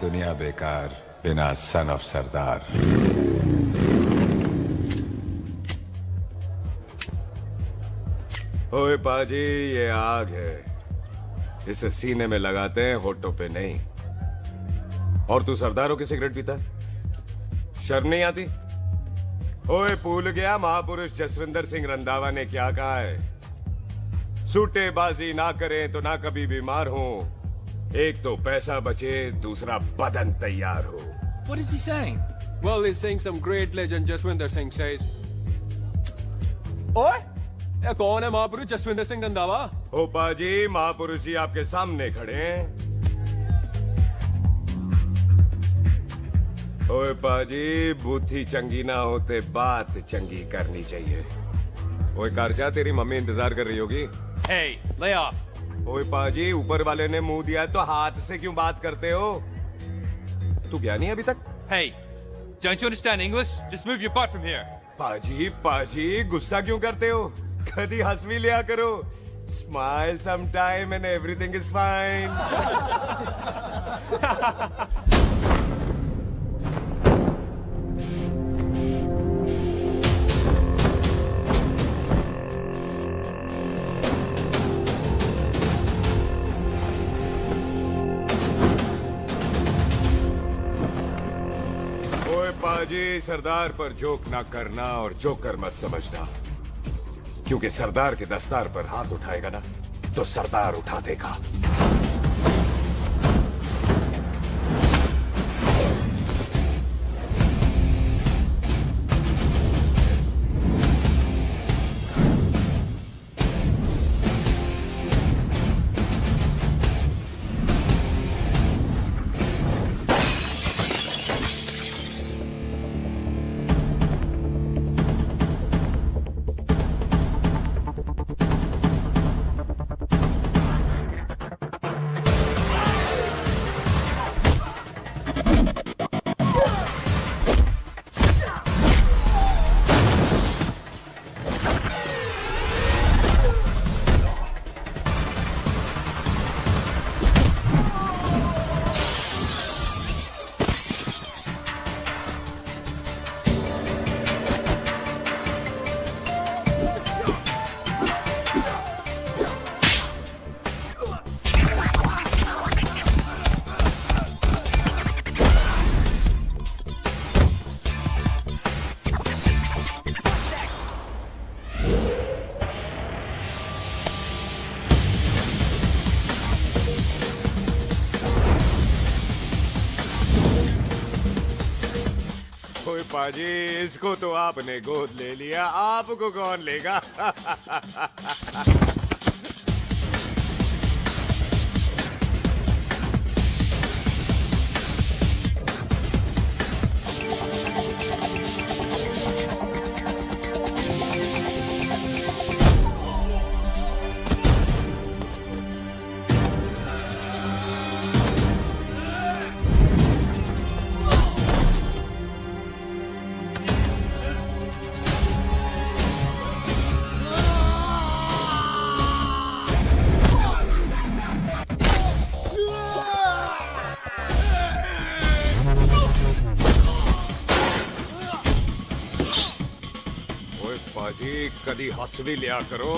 दुनिया बेकार बिना सन ऑफ सरदार। ओए पाजी, ये आग है, इसे सीने में लगाते हैं, होठों पे नहीं। और तू सरदारों की सिगरेट पीता, शर्म नहीं आती? ओए भूल गया महापुरुष जसविंदर सिंह रंधावा ने क्या कहा है? सूटेबाजी ना करें तो ना कभी बीमार हो। एक तो पैसा बचे, दूसरा बदन तैयार हो। What is he saying? Well, he's saying some great legend Jaswinder Singh says. ओए, ये कौन है महापुरुष जसविंदर सिंह रंधावा? ओ पाजी, महापुरुष जी आपके सामने खड़े हैं। ओए पाजी, बुद्धि चंगी ना होते बात चंगी करनी चाहिए। ओए कारचा, तेरी मम्मी इंतजार कर रही होगी। Hey, lay off. ओए पाजी, ऊपर वाले ने मुंह दिया है तो हाथ से क्यों बात करते हो? तू गया नहीं अभी तक? Hey, don't you understand English? Just move your butt from here. पाजी पाजी, गुस्सा क्यों करते हो? कभी हंस भी लिया करो। Smile sometime and everything is fine. पाजी, सरदार पर जोक ना करना और जोकर मत समझना, क्योंकि सरदार के दस्तार पर हाथ उठाएगा ना तो सरदार उठा देगा। पाजी, इसको तो आपने गोद ले लिया, आपको कौन लेगा? कदी हंस भी लिया करो।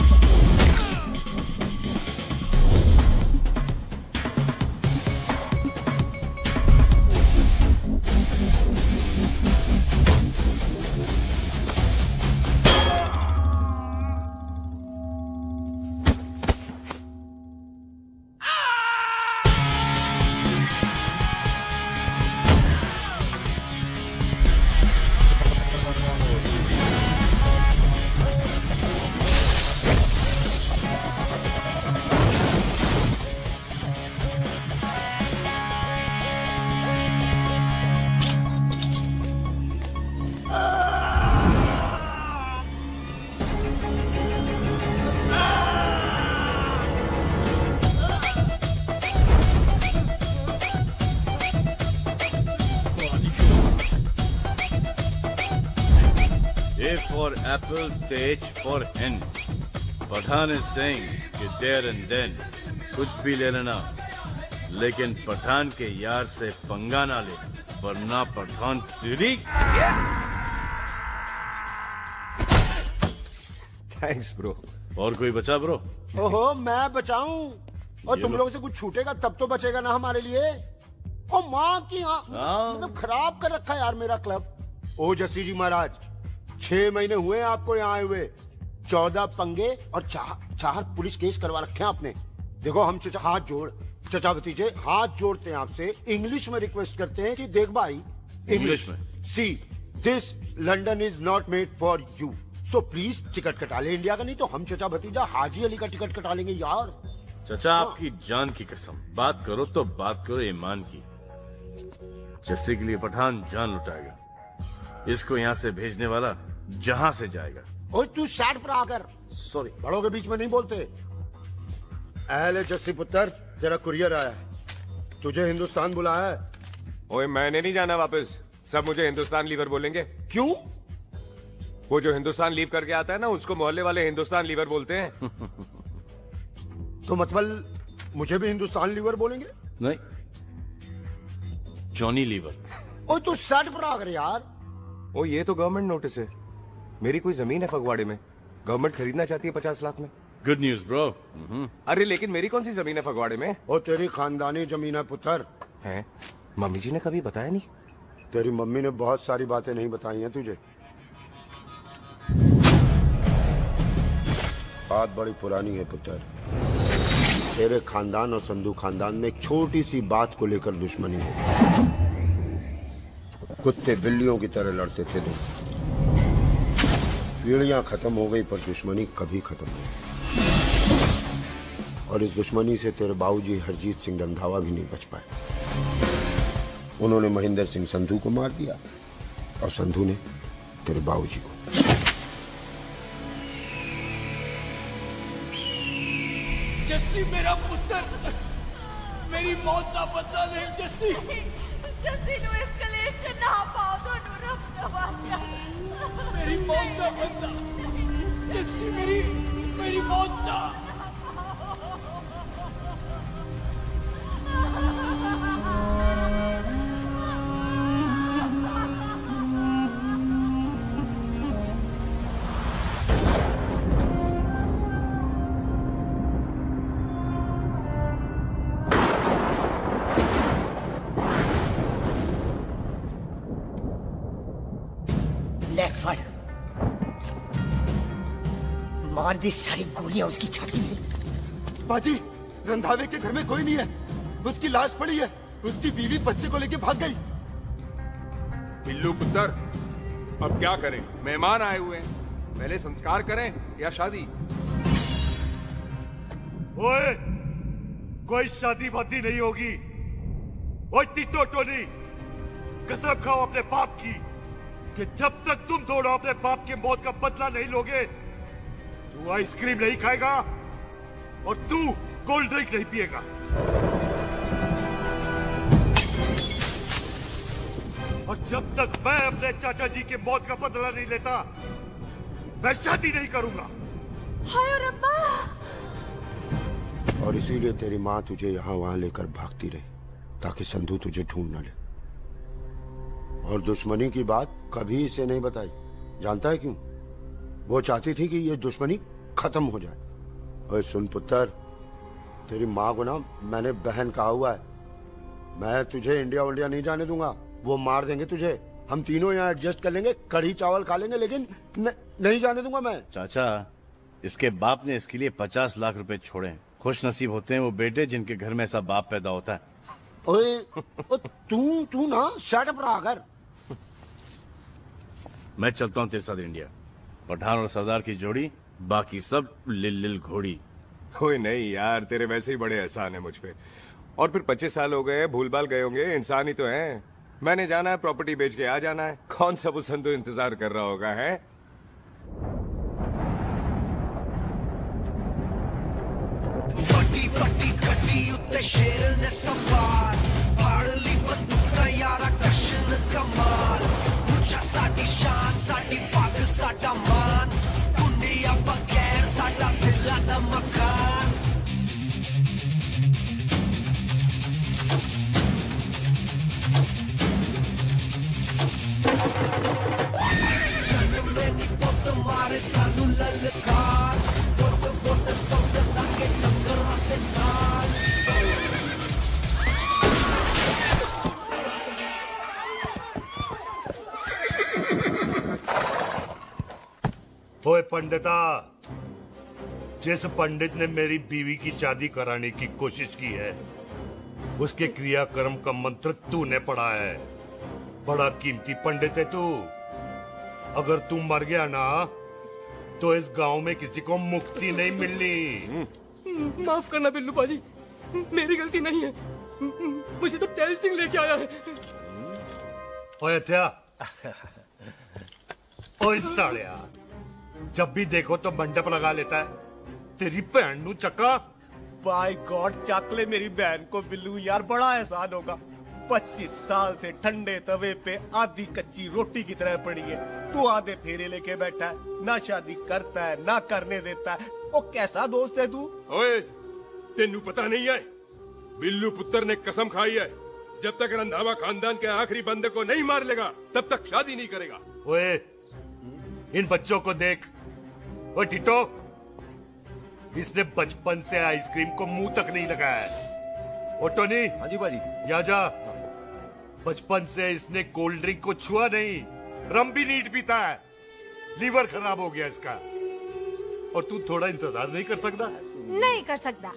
A for apple, H for hen. Pathan is saying कि there and then कुछ भी ले लेना लेकिन पठान के यार से पंगा ना ले, वरना पठान तेरी। Thanks bro. और कोई बचा ब्रो? ओहो, मैं बचाऊं? और तुम लोगों से कुछ छूटेगा तब तो बचेगा ना हमारे लिए। ओ माँ की मतलब खराब कर रखा है यार मेरा क्लब। ओ जस्सी जी महाराज, 6 महीने हुए आपको यहाँ आए हुए, 14 पंगे और 4 पुलिस केस करवा रखे हैं आपने। देखो हम चचा हाथ जोड़, चचा भतीजे हाथ जोड़ते हैं आपसे, इंग्लिश में रिक्वेस्ट करते हैं कि देख भाई, इंग्लिश में see this London is not made for you, so please ticket कटा ले इंडिया का, नहीं तो हम चचा भतीजा हाजी अली का टिकट कटा लेंगे यार। चचा आपकी जान की कसम, बात करो तो बात करो ईमान की। जस्सी के लिए पठान जान लुटाएगा, इसको यहाँ से भेजने वाला जहाँ से जाएगा। ओए तू साइड पर आकर, सॉरी बड़ों के बीच में नहीं बोलते। अहले जस्सी पुत्र, तेरा कुरियर आया है, तुझे हिंदुस्तान बुलाया है। ओए मैंने नहीं जाना वापस, सब मुझे हिंदुस्तान लीवर बोलेंगे। क्यों? वो जो हिंदुस्तान लीव करके आता है ना, उसको मोहल्ले वाले हिंदुस्तान लीवर बोलते हैं। तो मतलब मुझे भी हिंदुस्तान लीवर बोलेंगे? नहीं, जॉनी लीवर। ओए तू साइड पर आकर यार। ओ ये तो गवर्नमेंट नोटिस है, मेरी कोई जमीन है फगवाड़े में, गवर्नमेंट खरीदना चाहती है 50 लाख में। Good news bro. अरे लेकिन मेरी कौन सी जमीन है फगवाड़े में? ओ तेरी खानदानी जमीन है पुत्र। है? मम्मी जी ने कभी बताया नहीं? तेरी मम्मी ने बहुत सारी बातें नहीं बताई हैं तुझे। बात बड़ी पुरानी है पुत्र, तेरे खानदान और संधू खानदान में एक छोटी सी बात को लेकर दुश्मनी है। कुत्ते बिल्लियों की तरह लड़ते थे तुम, पीढ़ियां खत्म हो गई पर दुश्मनी कभी खत्म नहीं। और इस दुश्मनी से तेरे बाबूजी हरजीत सिंह रंधावा भी नहीं बच पाए। उन्होंने महेंद्र सिंह संधू को मार दिया और संधू ने तेरे बाबूजी को। जस्सी मेरा पुत्र, मेरी मौत का बदला ले जस्सी। जस्सी नु इस कलेश च ना पाओ तो रब नवाज़िया। मेरी मौत का बदला जस्सी, मेरी मौत का। मार दी सारी गोलियां उसकी छाती में। बाजी, रंधावे के घर में कोई नहीं है, उसकी लाश पड़ी है, उसकी बीवी बच्चे को लेके भाग गई। बिल्लू पुत्र, अब क्या करें? मेहमान आए हुए हैं, पहले संस्कार करें या शादी? ओए, कोई शादी वादी नहीं होगी। ओए टिटो टोनी, कसम खाओ अपने बाप की कि जब तक तुम दोनों अपने बाप के मौत का बदला नहीं लोगे, तू आइसक्रीम नहीं खाएगा और तू कोल्ड ड्रिंक नहीं पिएगा। और जब तक मैं अपने चाचा जी के मौत का बदला नहीं लेता, मैं शादी नहीं करूंगा। हाय रब्बा। और इसीलिए तेरी माँ तुझे यहाँ वहां लेकर भागती रही, ताकि संधू तुझे ढूंढ न ले। और दुश्मनी की बात कभी इसे नहीं बताई, जानता है क्यों? वो चाहती थी कि ये दुश्मनी खत्म हो जाए। और सुन पुत्र, तेरी माँ को ना मैंने बहन कहा हुआ है, मैं तुझे इंडिया इंडिया नहीं जाने दूंगा। वो मार देंगे तुझे, हम तीनों यहाँ एडजस्ट कर लेंगे, कढ़ी चावल खा लेंगे, लेकिन नहीं जाने दूंगा मैं। चाचा, इसके बाप ने इसके लिए 50 लाख रुपए छोड़े हैं। खुश नसीब होते हैं वो बेटे जिनके घर में ऐसा बाप पैदा होता है। ओए, तू ना शट अप रहा कर। मैं चलता हूँ तेरे साथ इंडिया। पठान और सरदार की जोड़ी, बाकी सब लिल घोड़ी। कोई नहीं यार, तेरे वैसे ही बड़े एहसान है मुझ पे। और फिर 25 साल हो गए, भूल भाल गए होंगे, इंसान ही तो हैं। मैंने जाना है, प्रॉपर्टी बेच के आ जाना है। कौन सा वो संधू इंतजार कर रहा होगा? है फटी फटी कटी उत्ते शेर ने सवार, फाड़ली बंदूक का यारा कशन कमाल। ऊंचा साडी शान, साडी पग, साडा मान, दुनिया बगैर साडा दिला दा मकान। ओए पंडिता, जिस पंडित ने मेरी बीवी की शादी कराने की कोशिश की है, उसके क्रियाकर्म का मंत्र तूने पढ़ा है। बड़ा कीमती पंडित है तू। अगर तू मर गया ना, तो इस गांव में किसी को मुक्ति नहीं मिलनी। माफ करना बिल्लू बाजी, मेरी गलती नहीं है। मुझे तो टैल सिंह लेके आया है। ओए हत्या, ओए सालिया, जब भी देखो तो मंडप लगा लेता है। तेरी भैन नू चक्का। बाय गॉड, चक ले मेरी बहन को बिल्लू यार, बड़ा एहसान होगा। 25 साल से ठंडे तवे पे आधी कच्ची रोटी की तरह पड़ी है। तू आधे फेरे लेके बैठा है, ना शादी करता है ना करने देता है। ओ कैसा दोस्त है तू? ओए, तेनू पता नहीं है, बिल्लू पुत्र ने कसम खाई है, जब तक रंधावा खानदान के आखिरी बंदे को नहीं मार लेगा तब तक शादी नहीं करेगा। ओए, इन बच्चों को देख। ओए टिटो, इसने बचपन से आइसक्रीम को मुंह तक नहीं लगाया है। Oh Tony. हाँ जी बाजी। या जा। बचपन से इसने कोल्ड ड्रिंक को छुआ नहीं, रम भी नहीं पीता है। लीवर खराब हो गया इसका। और तू थोड़ा इंतजार नहीं कर सकता? नहीं कर सकता।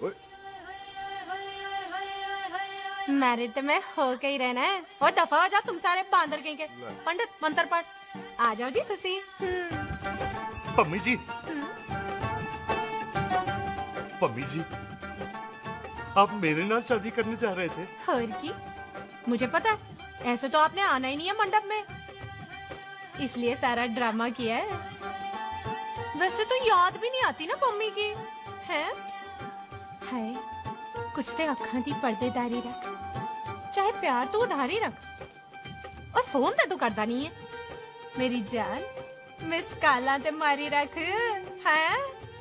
मैरिड में हो के ही रहना है। और दफा हो जाओ तुम सारे बांदर कहीं के। पंडित मंत्र पढ़। आ जाओ जी तुसी। पम्मी जी, पम्मी जी, आप मेरे नाल शादी करने जा रहे थे? और की मुझे पता है, ऐसे तो आपने आना ही नहीं है मंडप में, इसलिए सारा ड्रामा किया है। वैसे तो याद भी नहीं आती ना मम्मी की है। हाय, कुछ ते अखां दी पर्देदारी रख, चाहे प्यार तो उधारी रख, और फोन ते तो करता नहीं है। मेरी जान, मिस्ड काला ते मारी रख है।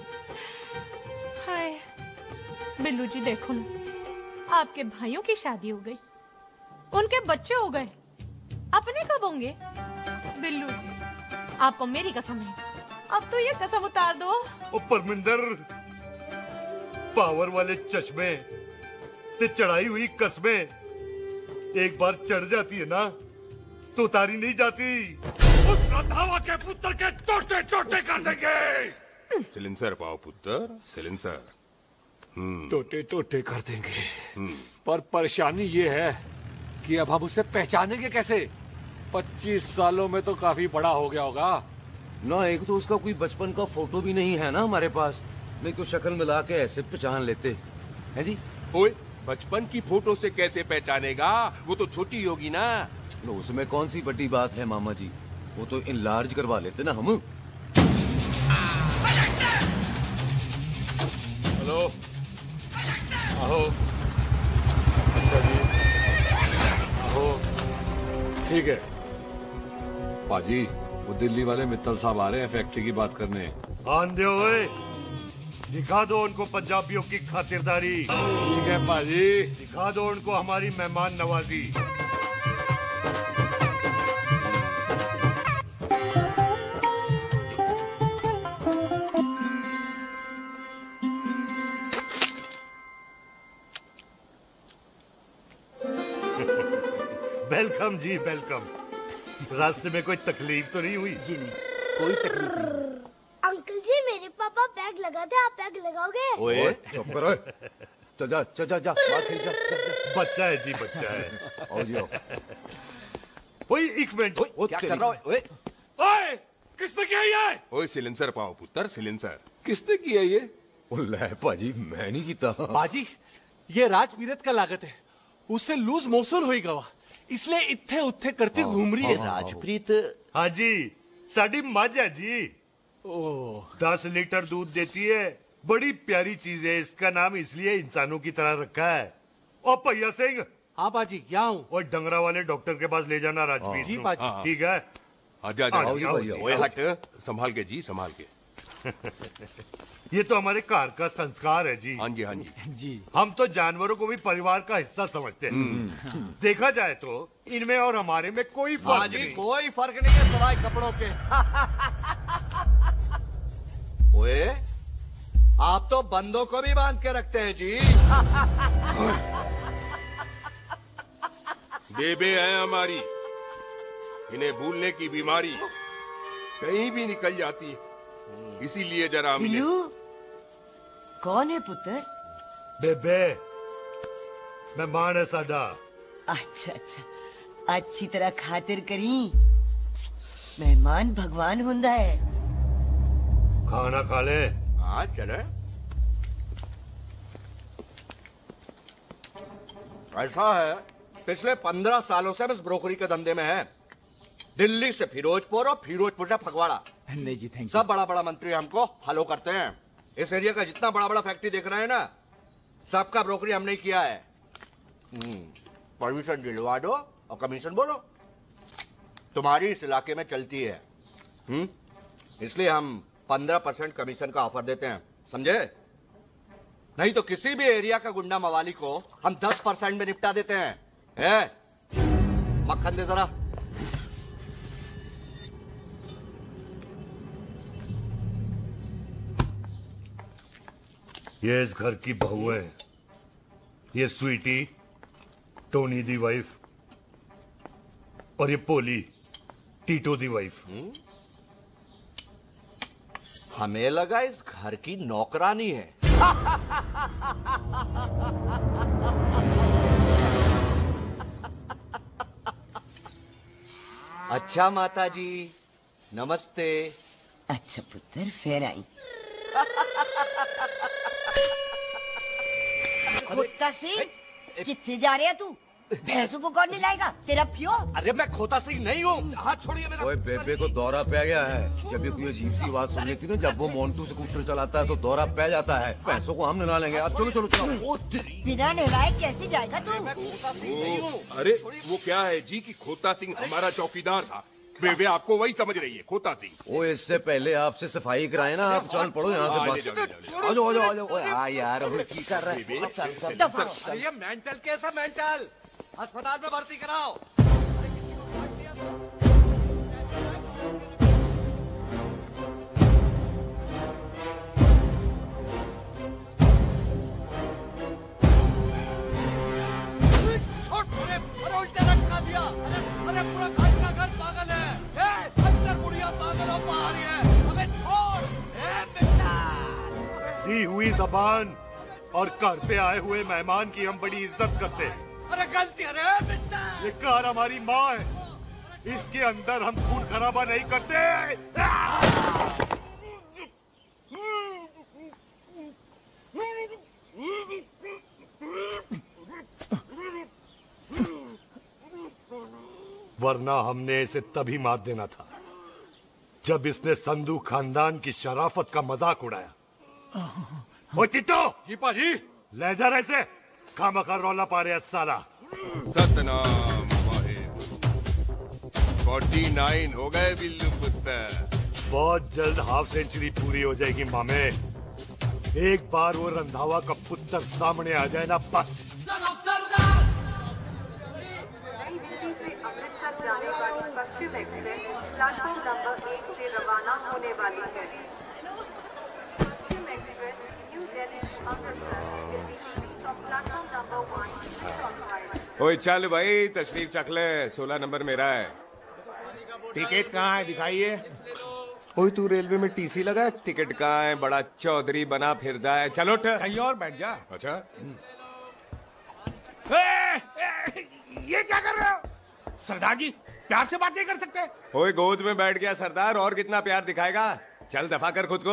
हाय बिल्लू जी, देखो ना, आपके भाइयों की शादी हो गई, उनके बच्चे हो गए, अपने कब होंगे? बिल्लू जी, आपको मेरी कसम है, अब तो ये कसम उतार दो। ओ परमिंदर, पावर वाले चश्मे ते चढ़ाई हुई कस्में एक बार चढ़ जाती है ना, तो उतारी नहीं जाती। उस रंधावा के पुत्र के टोटे टोटे कर देंगे। सिलेंसर पाओ पुत्र, सिलेंसर। टोटे टोटे कर देंगे, पर परेशानी ये है कि अब हम उसे पहचानेंगे कैसे? 25 सालों में तो काफी बड़ा हो गया होगा ना। एक तो उसका कोई बचपन का फोटो भी नहीं है ना हमारे पास, नहीं तो शक्ल मिला के ऐसे पहचान लेते हैं जी। ओए, बचपन की फोटो से कैसे पहचानेगा? वो तो छोटी होगी ना। लो, उसमें कौन सी बड़ी बात है मामा जी, वो तो इनलार्ज करवा लेते ना हम। हेलो, आहो। अच्छा जी, आहो। ठीक है पाजी, वो दिल्ली वाले मित्तल साहब आ रहे हैं फैक्ट्री की बात करने। आंधे ओए, दिखा दो उनको पंजाबियों की खातिरदारी। ठीक है पाजी, दिखा दो उनको हमारी मेहमान नवाजी। वेलकम जी, वेलकम। रास्ते में कोई तकलीफ तो नहीं हुई? जी नहीं, कोई तकलीफ नहीं। अंकल जी, मेरे पापा पैग लगाते, आप पैग लगाओगे? ओए चुप करो, चल जा चल जा जा, बाहर खेल जा, बच्चा है जी, बच्चा है। आओ जी आओ। ओए एक मिनट, क्या कर रहा है? ओए ओए, किसने किया ये? ओए सिलेंसर पाओ पुत्र, सिलेंसर। किसने किया ये? ले पाजी, मैं नहीं कीता। बाजी, ये राजपीरत का लागत है, उससे लूज मोशन हुई गवा, इसलिए इत्थे उत्थे करती घूम रही है। राजप्रीत? हाँ जी, साड़ी मझ है जी। 10 लीटर दूध देती है, बड़ी प्यारी चीज है। इसका नाम इसलिए इंसानों की तरह रखा है। ओ भैया सिंह। हाँ बाजी, क्या हूँ? और डंगरा वाले डॉक्टर के पास ले जाना राजपीत। जी बाजी। ठीक है, आजा आजा। ओए हट, संभाल के जी, संभाल के। ये तो हमारे घर का संस्कार है जी। हाँ जी, हाँ जी जी। हम तो जानवरों को भी परिवार का हिस्सा समझते हैं। देखा जाए तो इनमें और हमारे में कोई फर्क नहीं। कोई फर्क नहीं है सवाए कपड़ों के। ओए, आप तो बंदों को भी बांध के रखते हैं जी। बेबे है हमारी, इन्हें भूलने की बीमारी कहीं भी निकल जाती है। इसीलिए जरा हमने बिल्लू कौन है पुत्र? बेबे मेहमान है साडा। अच्छा अच्छा अच्छी तरह खातिर करी। मेहमान भगवान हुंदा है। खाना खा ले। हाँ चले। ऐसा है पिछले 15 सालों से हम इस ब्रोकरी के धंधे में हैं। दिल्ली से फिरोजपुर और फिरोजपुर से फगवाड़ा। नहीं जी थैंक सब बड़ा बड़ा मंत्री हमको फॉलो करते हैं। इस एरिया का जितना बड़ा बड़ा फैक्ट्री देख रहे हैं ना, सबका ब्रोकरी हमने किया है। परमिशन दिलवा दो और कमीशन बोलो। तुम्हारी इस इलाके में चलती है। इसलिए हम 15% कमीशन का ऑफर देते हैं, समझे? नहीं तो किसी भी एरिया का गुंडा मवाली को हम 10% में निपटा देते हैं। मक्खन दे जरा। ये इस घर की बहू है। ये स्वीटी टोनी दी वाइफ और ये पोली टीटो दी वाइफ। हमें लगा इस घर की नौकरानी है। अच्छा माता जी नमस्ते। अच्छा पुत्र फिर आई। खोता सिंह कितने जा रहे है तू? भैंसों को कौन मिलाएगा? तेरा पियो? अरे मैं खोता सिंह नहीं हूँ। हाथ छोड़िए मेरा। ओए बेबे को दौरा पै गया है। जब भी कोई अजीब सी आवाज सुन लेती ना, जब वो मोन्टू स्कूटर चलाता है तो दौरा पै जाता है। भैंसों को हम नहला लेंगे। अब चलो चलो चलो। बिना नहलाए कैसे जाएगा तू? अरे वो क्या है जी कि खोता सिंह हमारा चौकीदार था। बेबे आपको वही समझ रही है, खोता सिंह। ओ इससे पहले आपसे सफाई कराए ना, आप चल पड़ो यहाँ से बस। आ जाओ आ जाओ आ जाओ। हाँ यार अब की कर रहे हैं। अरे ये मेंटल केस है मेंटल। अस्पताल में भर्ती कराओ। उल्टा लटका दिया। अरे पूरा घर का घर पागल है। अंदर बुढ़िया पागल और बाहर है। हमें छोड़। दी हुई जबान और घर पे आए हुए मेहमान की हम बड़ी इज्जत करते हैं। अरे गलती है रे बेटा। ये कार हमारी माँ है। इसके अंदर हम खून खराबा नहीं करते। वरना हमने इसे तभी मार देना था जब इसने संधू खानदान की शराफत का मजाक उड़ाया। ओ टिट्टो जी पाजी ले जा रहे से खामखा रौला पा रहे साला। सतनाम वाहिद। 49 हो गए बिल्लू पुत्र। बहुत जल्द हाफ सेंचुरी पूरी हो जाएगी मामे। एक बार वो रंधावा का पुत्र सामने आ जाए ना बस। अमृतसर जाने वाली पश्चिम एक्सप्रेस प्लेटफॉर्म नंबर 1 से रवाना होने वाली है। Paschim Express New Delhi to Amritsar will be leaving from platform number 1। ओए चल भाई तशरीफ चख ले। 16 नंबर मेरा है। टिकट कहाँ है दिखाइए। ओए तू रेलवे में टीसी लगा है? टिकट कहाँ है? बड़ा चौधरी बना फिरदा है। चलो उठ। कहीं और बैठ जा। अच्छा ये क्या कर रहे हो? सरदार जी प्यार से बात नहीं कर सकते? ओए गोद में बैठ गया सरदार, और कितना प्यार दिखाएगा? चल दफा कर खुद को।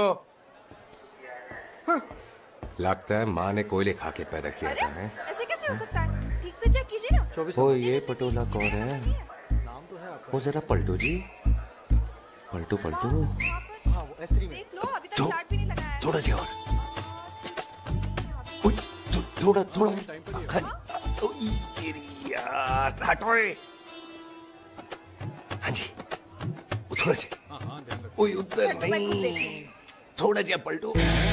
लगता है माँ ने कोयले खा के पैदा किया था। ऐसे कैसे हो सकता है? ठीक से चेक कीजिए ना। ओ ये पटोला कौन है? वो जरा पलटू जी, पलटू पलटू। देख लो अभी तक स्टार्ट भी नहीं लगाया है। थोड़ा और थोड़ा थोड़ा यार हटो। हाँ जी थोड़ा सा। ओए उधर नहीं, थोड़ा जा पलटो।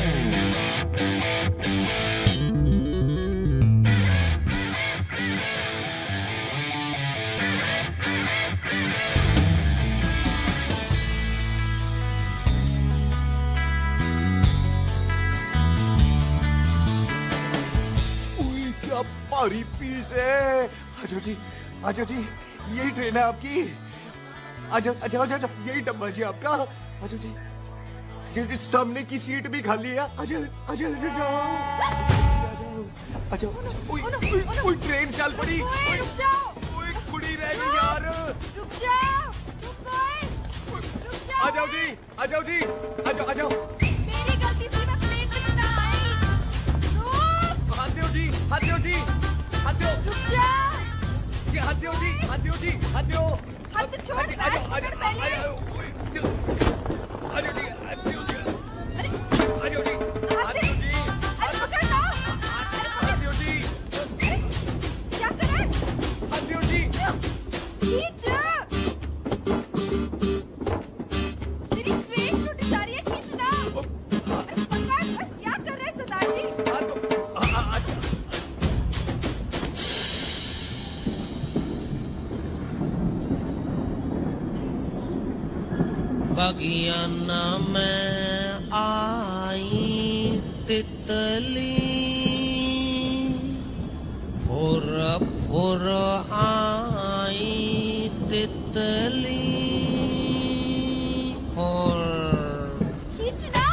क्या भारी पीस है। आजो जी यही ट्रेन है आपकी। आजो अच्छा अच्छा अच्छा यही डब्बा जी आपका। आजो जी सामने की सीट भी खाली है। आजा आजा आजा। ओए ट्रेन चल पड़ी। रुक जाओ। ओए कुड़ी रह गई यार। रुक जाओ। आ जाओ जी, आ जाओ जी, आ जाओ, आ जाओ। मेरी गलती थी, मैं प्लेन में ना आई। रुक। हाथ दो जी, हाथ दो जी, हाथ दो। रुक जाओ। ये हाथ दो जी, हाथ दो जी, हाथ दो। हाथ तो छोड़। आ जाओ, आ जाओ, आ जाओ। आ जाओ जी, हाथ दो जी। आ जाओ जी, हाथ दो जी। अरे पकड़ लो। हाथ दो जी। क्या करे? हाथ दो जी। खींच। मेरी ट्रेन छूटी जा रही है, खींचना। अरे पकड़। क्या कर रहे हैं सरदार जी? बगियाना में आई तितली, फुर फुर आई तितली, फुर। खींचना।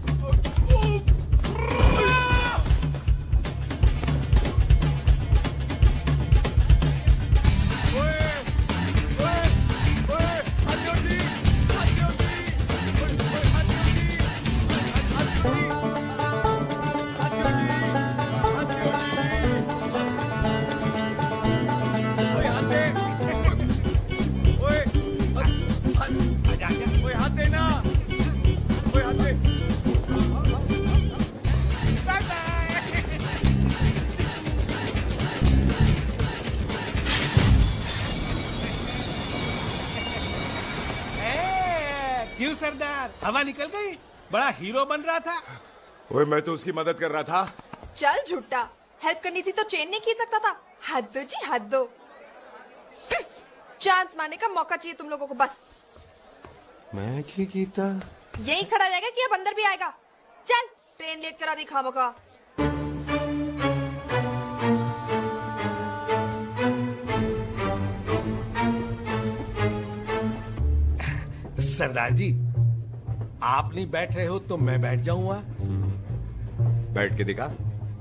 क्यों सरदार, हवा निकल गई? बड़ा हीरो बन रहा था। ओए मैं तो उसकी मदद कर रहा था। चल झूठा, हेल्प करनी थी तो चेन नहीं खींच सकता था। हद दो जी, हद दो। चांस मारने का मौका चाहिए तुम लोगों को बस। मैं की कीता? यही खड़ा रहेगा कि अब अंदर भी आएगा? चल, ट्रेन लेट करा दी खामोखा। सरदार जी, आप नहीं बैठ रहे हो तो मैं बैठ जाऊंगा। बैठ के दिखा।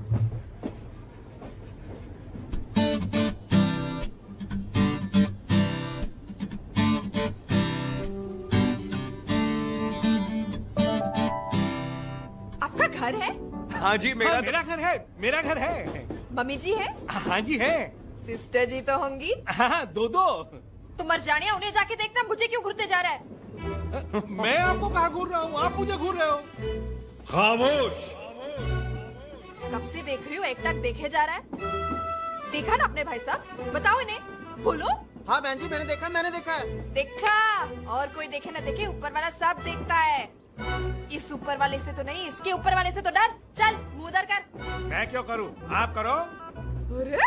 आपका घर है? हाँ जी, मेरा मेरा घर है, मेरा घर है। मम्मी जी है? हाँ जी है। सिस्टर जी तो होंगी? हाँ, दो दो। तुम मर जाने, उन्हें जाके देखना मुझे क्यों घूरते जा रहा है। मैं आपको कहाँ घूर रहा हूँ, आप मुझे घूर रहे हो। खामोश। कब से देख रही हूँ, एक टक देखे जा रहा है। देखा ना अपने भाई साहब, बताओ इन्हें, बोलो। हाँ बहन जी, मैंने देखा है। देखा, और कोई देखे ना देखे, ऊपर वाला सब देखता है। इस ऊपर वाले से तो नहीं, इसके ऊपर वाले से तो डर। चल मुंह उधर कर। मैं क्यों करूँ, आप करो। अरे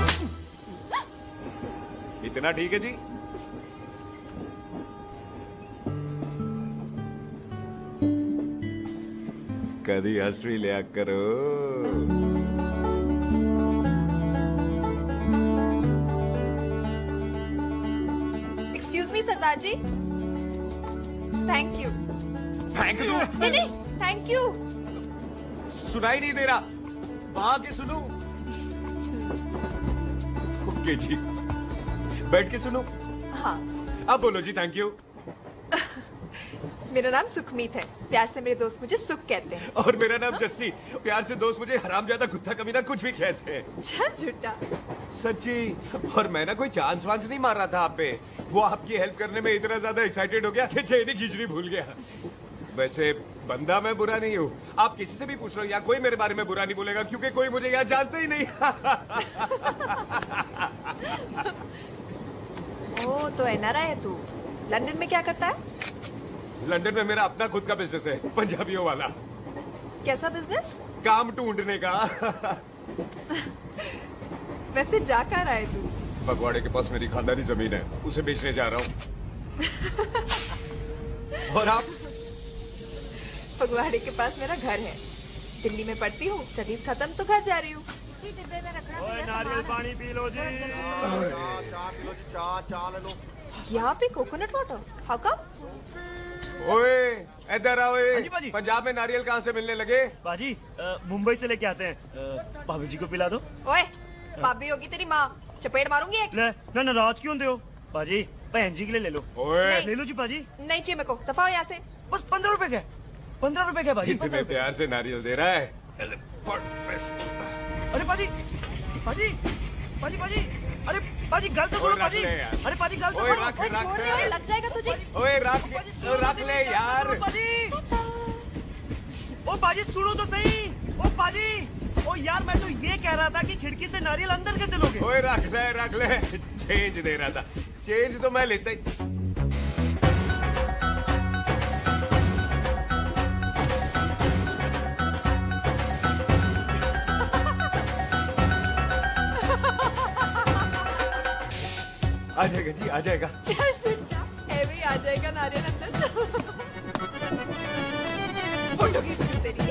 इतना ठीक है जी। कभी हंसवी लिया करो। Excuse me Sardar ji. Thank you. Thank you? नहीं, थैंक यू। सुनाई नहीं दे रहा, वहां के सुनूं? ओके जी, बैठ के सुनो। हाँ। अब बोलो जी थैंक यू। मेरा नाम सुखमीत है, प्यार से मेरे दोस्त मुझे सुख कहते हैं। और मेरा नाम जस्सी, प्यार से दोस्त मुझे हरामजादा, कुत्ता कमीना कुछ भी कहते हैं। चल झूठा। सच्ची। और मैं ना कोई चांस वांस नहीं मार रहा था आप पे, वो आपकी हेल्प करने में इतना ज्यादा एक्साइटेड हो गया कि चेन ही खींचनी भूल गया। वैसे बंदा मैं बुरा नहीं हूँ, आप किसी से भी पूछ लो, यहाँ कोई मेरे बारे में बुरा नहीं बोलेगा क्योंकि कोई मुझे यहाँ जानता ही नहीं। ओ तो एनआरआई है तू। लंदन में क्या करता है? लंदन में मेरा अपना खुद का बिजनेस है, पंजाबियों वाला। कैसा बिजनेस? काम ढूंढने का। वैसे जा कहाँ रहा है तू? फगवाड़े के पास मेरी खानदानी जमीन है, उसे बेचने जा रहा हूँ। और आप? फगवाड़े के पास मेरा घर है, दिल्ली में पढ़ती हूँ, स्टडीज खत्म तो घर जा रही हूँ। इसी डिब्बे में रखना। नारियल पानी पी लो जी। चाय पी लो जी, चाय ले लो। यहाँ पे कोकोनट वाटर, हाउ कम? ओए इधर आओ। हाँ जी बाजी। पंजाब में नारियल कहाँ से मिलने लगे? बाजी मुंबई से लेके आते हैं। भाभी जी को पिला दो। ओए भाभी होगी तेरी माँ, चपेट मारूंगी एक। ना नाराज क्यों हो बाजी? बहन जी के लिए ले लो। ओए ले लो जी बाजी। नहीं चाहिए मेरे को, दफा हो यहाँ से। बस 15 रुपए के। 15 रुपए के बाजी। इतने प्यार से नारियल दे रहा है। अरे बाजी बाजी बाजी बाजी, अरे बाजी गल तो सुनो बाजी। अरे बाजी गल तो सुनो। छोड़ दे, लग जाएगा तुझे। ओए रख ले यार। ओ बाजी सुनो तो सही। ओ बाजी, ओ यार मैं तो ये कह रहा था कि खिड़की से नारियल अंदर कैसे लोगे? ओए रख ले। चेंज दे रहा था। चेंज तो मैं लेता ही। आ जाएगा जी, आ जाएगा। चल चिंता भी आ जाएगा नारियल अंदर। फोटो खींच तेरी।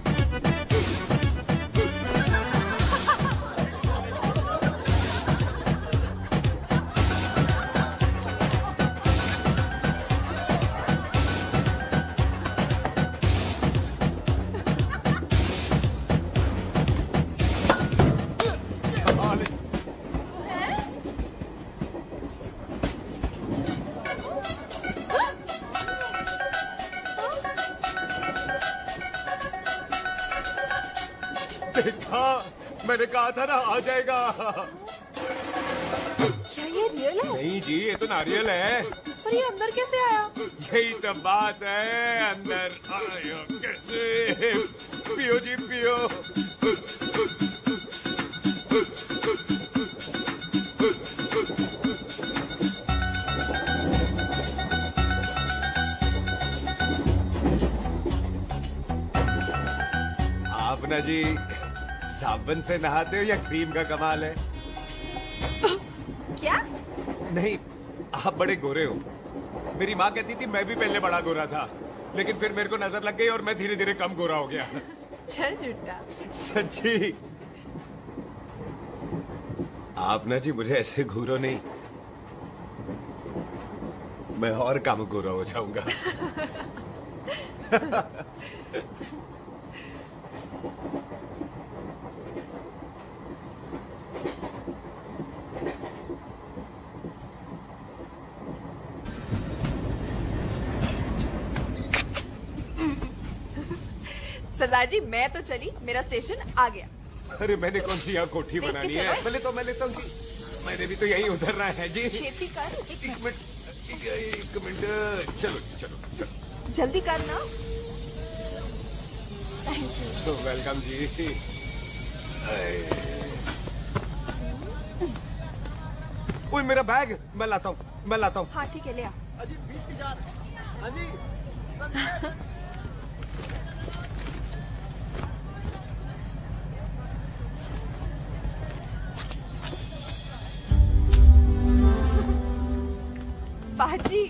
देखा, मैंने कहा था ना आ जाएगा। क्या ये रियल है? नहीं जी, ये तो नारियल है। पर ये अंदर कैसे आया? यही तो बात है, अंदर आया कैसे? पियो जी पियो। आप ना जी साबुन से नहाते हो या क्रीम का कमाल है? क्या? नहीं, आप बड़े गोरे हो। मेरी माँ कहती थी मैं भी पहले बड़ा गोरा था, लेकिन फिर मेरे को नजर लग गई और मैं धीरे धीरे कम गोरा हो गया। चल झूठा। सच्ची। आप ना जी मुझे ऐसे घूरो नहीं, मैं और कम गोरा हो जाऊंगा। सरदार जी मैं तो चली, मेरा स्टेशन आ गया। अरे मैंने कौन सी यहाँ कोठी बनानी है? पहले तो मैं लेता हूँ। मैंने भी तो यही उतरना है जी। छेती कर। एक मिनट। चलो चलो चलो। जल्दी कर ना। Thank you. वेलकम जी। ओए मेरा बैग, मैं लाता हूँ। हाँ ठीक है, ले आ। अजी 20 की 4। हाँ जी। बाजी।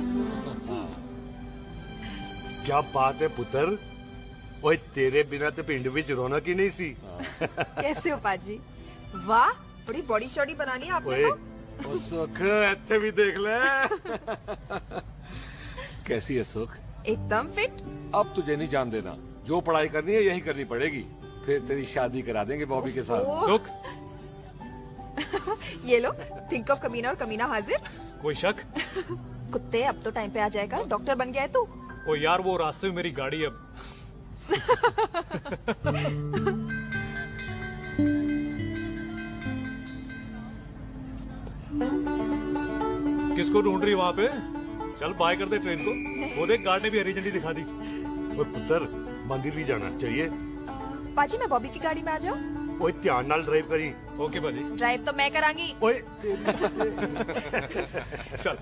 क्या बात है पुत्र। ओए तेरे बिना तो पिंड विच रौनक ही नहीं सी। कैसे हो पाजी? वाह बड़ी बॉडी शॉडी बनानी है आपने तो। सुख ऐसे भी देख ले। कैसी है सुख? एकदम फिट। अब तुझे नहीं जान देना, जो पढ़ाई करनी है यही करनी पड़ेगी, फिर तेरी शादी करा देंगे बॉबी के साथ। सुख ये लो, थिंक ऑफ कमीना और कमीना हाजिर। कोई शक? कुत्ते अब तो टाइम पे आ जाएगा, डॉक्टर बन गया है तू। ओ यार वो रास्ते में मेरी गाड़ी अब। किसको ढूंढ रही वहाँ पे? चल बाय कर दे ट्रेन को। वो देख गार्ड ने भी हरी झंडी दिखा दी। और पुत्र मंदिर भी जाना चाहिए। पाजी मैं बॉबी की गाड़ी में आ जाऊँ? ओए ध्यान नाल ड्राइव करी। ओके बाजी। ड्राइव तो मैं करांगी। ओए चल।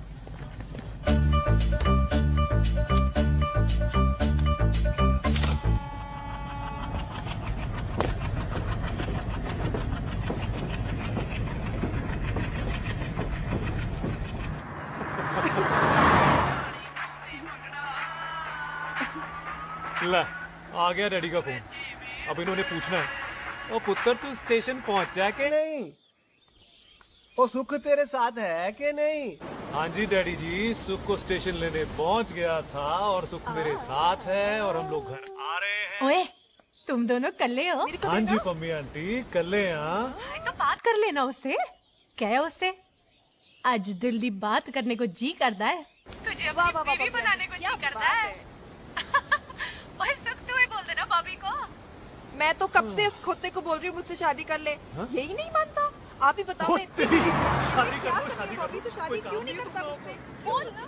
ला आ गया डैडी का फोन। अब इन्होंने पूछना है, ओ पुत्र तू स्टेशन पहुंचा के नहीं? ओ सुख तेरे साथ है कि नहीं? हाँ जी डैडी जी, सुख को स्टेशन लेने पहुंच गया था और सुख मेरे साथ है और हम लोग घर आ रहे हैं। ओए, तुम दोनों कल्ले हो? हाँ जी पम्मी आंटी, कल्ले यहाँ। तो बात कर लेना उससे। क्या है उससे? आज दिल दी बात करने को जी करता है। तुझे अपनी बीवी बनाने को जी करता है। ओए सुख, तू ही बोल देना भाभी को। मैं तो कब से इस खोते को बोल रही हूँ मुझसे शादी कर ले। यही नहीं मानता। आप ही बताओ। मैं शादी क्या करूँ अभी? तो शादी क्यों नहीं करता मुझसे? बोल ना।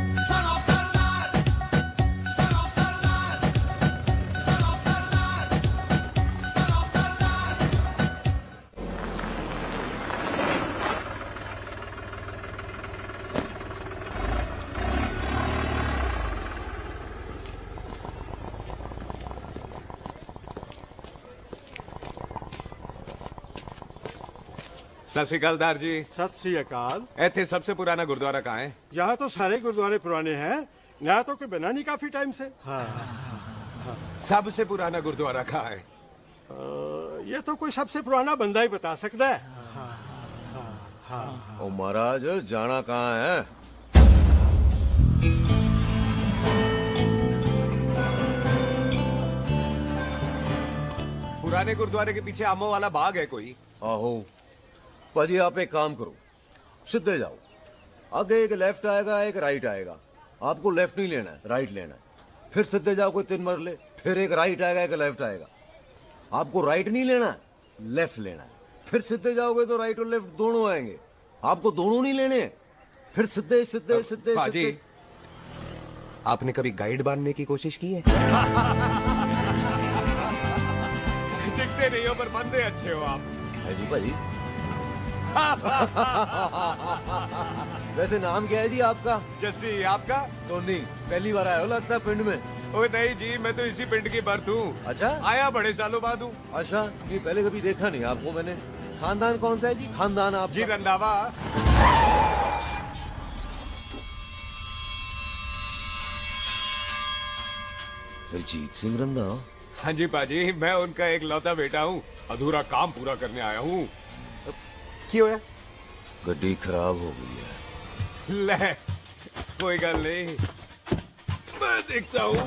सत श्री अकाल दार जी। सत श्री अकाल। इतने सबसे पुराना गुरुद्वारा कहाँ है? यहाँ तो सारे गुरुद्वारे पुराने हैं, नया तो कोई बना नहीं काफी टाइम से। हाँ। सबसे पुराना गुरुद्वारा कहाँ है? ये तो कोई सबसे पुराना बंदा ही बता सकता है। ओ महाराज, जाना कहाँ है? पुराने गुरुद्वारे के पीछे आमों वाला बाग है कोई? आहो पाजी, आप एक काम करो, सीधे जाओ। आगे एक लेफ्ट आएगा, एक राइट आएगा। आपको लेफ्ट नहीं लेना है, राइट लेना है। फिर सीधे जाओ कोई 3 मरले, फिर एक राइट आएगा, एक लेफ्ट आएगा। आपको राइट नहीं लेना है, लेफ्ट लेना है। फिर सीधे जाओगे तो राइट और लेफ्ट दोनों आएंगे। आपको दोनों नहीं लेने, फिर सीधे सीधे सीधे। पाजी, आपने कभी गाइड बांधने की कोशिश की है? दिखते नहीं हो पर बंदे अच्छे हो आप। जी भाजी। वैसे नाम क्या है जी आपका? जस्सी। आपका? टोनी। पहली बार आया हो लगता है पिंड में। ओए नहीं जी, मैं तो इसी पिंड की बर्थ हूँ। अच्छा, आया बड़े सालों बाद हूँ। अच्छा, ये पहले कभी देखा नहीं आपको मैंने। खानदान कौन सा है जी? खानदान आप जी रंधावा। जीत सिंह रंधावा? हाँ जी पाजी, मैं उनका एक लौता बेटा हूँ। अधूरा काम पूरा करने आया हूँ। क्यों है? गड्डी खराब हो गई है। ले, कोई गल नहीं, मैं देखता हूँ।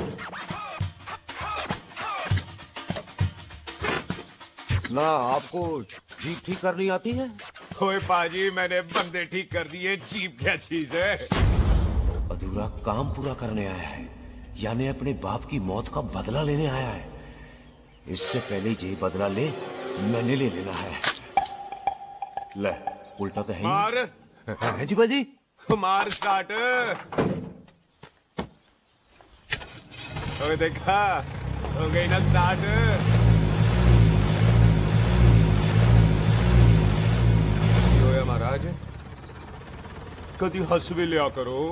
ना आपको जीप ठीक करनी आती है? ओए पाजी, मैंने बंदे ठीक कर दिए, जीप क्या चीज है? अधूरा काम पूरा करने आया है, यानी अपने बाप की मौत का बदला लेने आया है। इससे पहले ये बदला ले, मैंने ले लेना है। ले, उल्टा तो है मार। है जी बाजी। मार स्टार्ट। ओए देखा, हो गई ना स्टार्ट। क्यों है महाराज, कभी हंस भी लिया करो।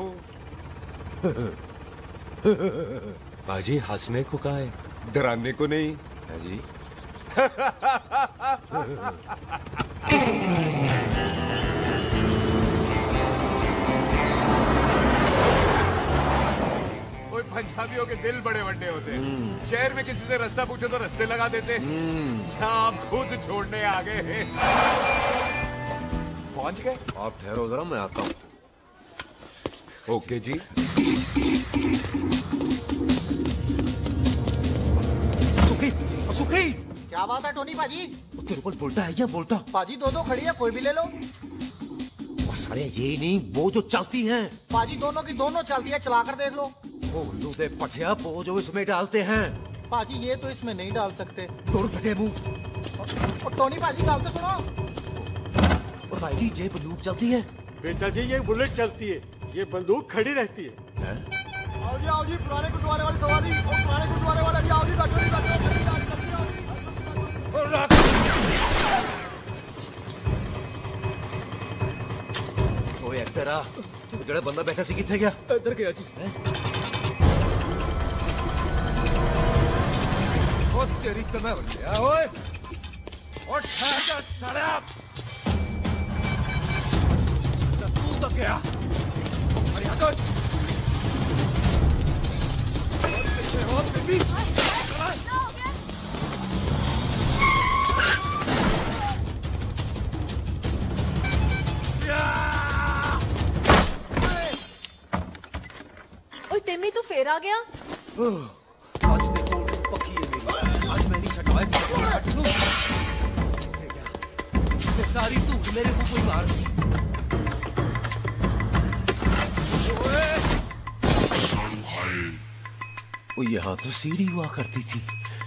बाजी, हंसने को कहा है, डराने को नहीं है जी। कोई पंजाबियों के दिल बड़े बड़े होते हैं। शहर में किसी से रास्ता पूछो तो रास्ते लगा देते। आप खुद छोड़ने आ गए। पहुंच गए? आप ठहरो जरा, मैं आता हूँ। ओके जी। सुखी, सुखी। क्या बात है टोनी पाजी? तेरे को बोलता है या बोलता? पाजी दो खड़ी है, कोई भी ले लो। वो सारे ये नहीं, वो जो चलती हैं। पाजी दोनों की दोनों चलती है, चला कर देख लो। वो लूदे पठिया, वो जो इसमें डालते हैं। पाजी ये तो इसमें नहीं डाल सकते। तोड़ फटे मुंह। और टोनी पाजी गाल तो सुनो। और भाई जी, ये बंदूक चलती है? बेटा जी, ये बुलेट चलती है, ये बंदूक खड़ी रहती है। आओ जी, पुराने गुरुद्वारे वाली सवारी। पुराने गुरुद्वारे वाले भी आओ जी, बैठो जी, बैठो। ओए तेरा ਜਿਹੜਾ ਬੰਦਾ ਬੈਠਾ ਸੀ ਕਿੱਥੇ ਗਿਆ? ਇੱਧਰ ਗਿਆ ਜੀ। ਉਹ ਤੇਰੀ ਕਮਾ ਵੱਲਿਆ ਓਏ। ਉਹ ਠਹਿਰ ਜਾ ਸਾਲਿਆ। ਤੂੰ ਤਾਂ ਗਿਆ। ਅਰੇ ਹਟ। ਪਿੱਛੇ ਹੋ ਬੀਬੀ। टिमी तू फिर आ गया? आज देखो पक्की है मेरी। आज मैं नहीं छटवाए सारी धूल मेरे मुंह को मार दी। वो यहाँ तो सीढ़ी हुआ करती थी।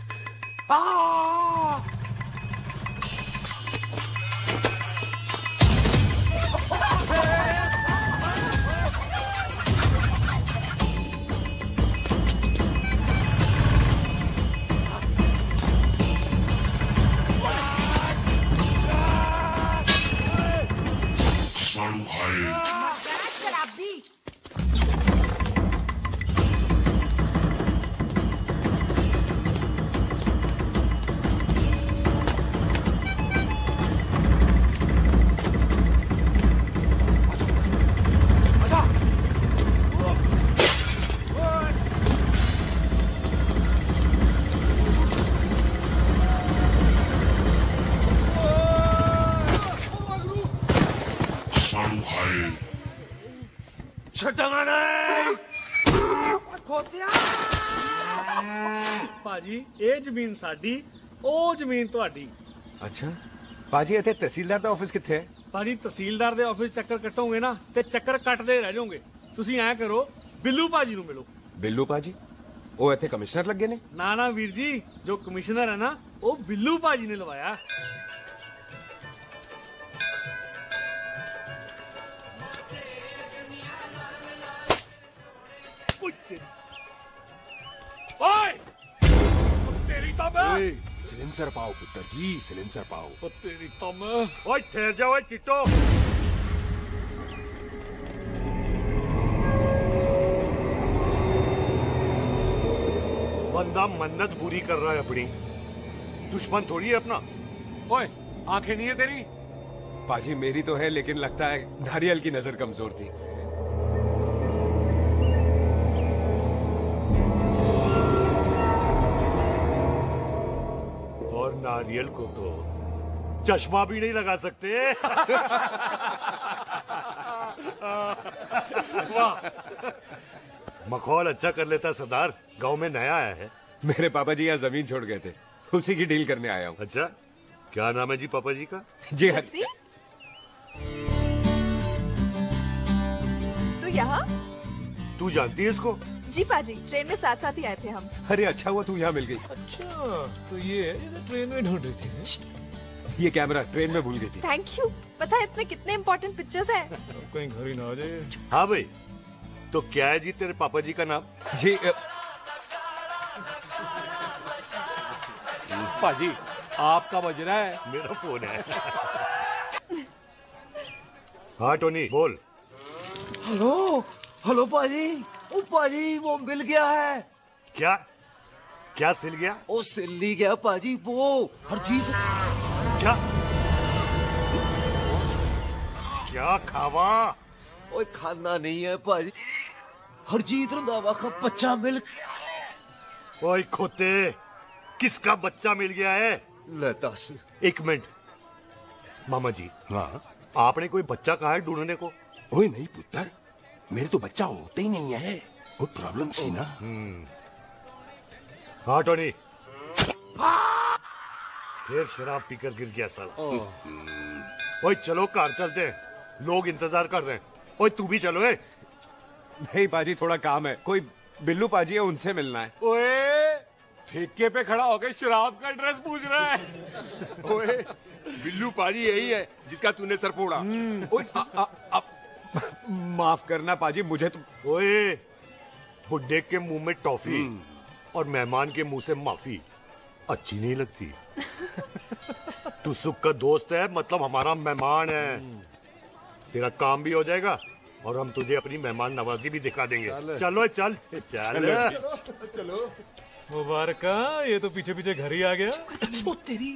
ਭਾਜੀ ਇਹ ਜ਼ਮੀਨ ਸਾਡੀ ਉਹ ਜ਼ਮੀਨ ਤੁਹਾਡੀ। ਅੱਛਾ ਭਾਜੀ ਇੱਥੇ ਤਹਿਸੀਲਦਾਰ ਦਾ ਆਫਿਸ ਕਿੱਥੇ ਹੈ? ਭਾਜੀ ਤਹਿਸੀਲਦਾਰ ਦੇ ਆਫਿਸ ਚੱਕਰ ਕੱਟੋਗੇ ਨਾ ਤੇ ਚੱਕਰ ਕੱਟਦੇ ਰਹਿ ਜਾਓਗੇ। ਤੁਸੀਂ ਐਂ ਕਰੋ ਬਿੱਲੂ ਭਾਜੀ ਨੂੰ ਮਿਲੋ। ਬਿੱਲੂ ਭਾਜੀ ਉਹ ਇੱਥੇ ਕਮਿਸ਼ਨਰ ਲੱਗੇ ਨੇ? ਨਾ ਨਾ ਵੀਰ ਜੀ ਜੋ ਕਮਿਸ਼ਨਰ ਹੈ ਨਾ ਉਹ ਬਿੱਲੂ ਭਾਜੀ ਨੇ ਲਵਾਇਆ। सिलेंसर पाओ पुत्र जी, सिलेंसर पाओ। तेरी तम। ओए ठहर जाओ टिटो। बंदा मन्नत पूरी कर रहा है अपनी, दुश्मन थोड़ी है अपना। ओए आंखें नहीं है तेरी? पाजी मेरी तो है लेकिन लगता है नारियल की नजर कमजोर थी। और नारियल को तो चश्मा भी नहीं लगा सकते। वाह, मखौल अच्छा कर लेता सरदार। गांव में नया आया है। मेरे पापा जी यहाँ जमीन छोड़ गए थे, उसी की डील करने आया हूँ। अच्छा, क्या नाम है जी पापा जी का? जी हाँ। तू यहाँ? तू जानती है इसको? जी पाजी, ट्रेन में साथ साथ ही आए थे हम। अरे अच्छा हुआ तू यहाँ मिल गई। अच्छा तो ये है जिसे ट्रेन में ढूंढ रही थी। ये कैमरा ट्रेन में भूल गई थी। Thank you. पता है इसमें कितने इम्पोर्टेंट पिक्चर्स हैं। कहीं घर ही ना आ जाए। हाँ भाई, तो क्या है जी तेरे पापा जी का नाम? जी पाजी आपका बज रहा है। मेरा फोन है। हाँ टोनी बोल। हेलो हेलो पाजी। ओ पाजी वो मिल गया है। क्या क्या सिल गया? ओ सिल्ली गया पाजी, वो हरजीत। क्या क्या खावा? ओए खाना नहीं है पाजी, हरजीत रंधावा का बच्चा मिल। ओए खोते, किसका बच्चा मिल गया है? ले दस। एक मिनट मामा जी। हाँ आपने कोई बच्चा कहा है ढूंढने को? ओए नहीं पुत्र, मेरे तो बच्चा होता ही नहीं है। वो प्रॉब्लम थी ना। हाँ टोनी, फिर शराब पीकर गिर गया साला। ओए चलो कार चलते हैं, लोग इंतजार कर रहे हैं। ओए तू भी चलो। है नहीं पाजी थोड़ा काम है, कोई बिल्लू पाजी है उनसे मिलना है। ओए ठेके पे खड़ा होकर शराब का एड्रेस पूछ रहा है। ओए बिल्लू पाजी यही है जिसका तूने सर फोड़ा। माफ करना पाजी मुझे तो। ओए बुड्ढे के मुंह में टॉफी और मेहमान के मुंह से माफी अच्छी नहीं लगती। तू सुख का दोस्त है, मतलब हमारा मेहमान है। तेरा काम भी हो जाएगा और हम तुझे अपनी मेहमान नवाजी भी दिखा देंगे। चलो चल चलो। मुबारक, ये तो पीछे पीछे घर ही आ गया। ओ तेरी।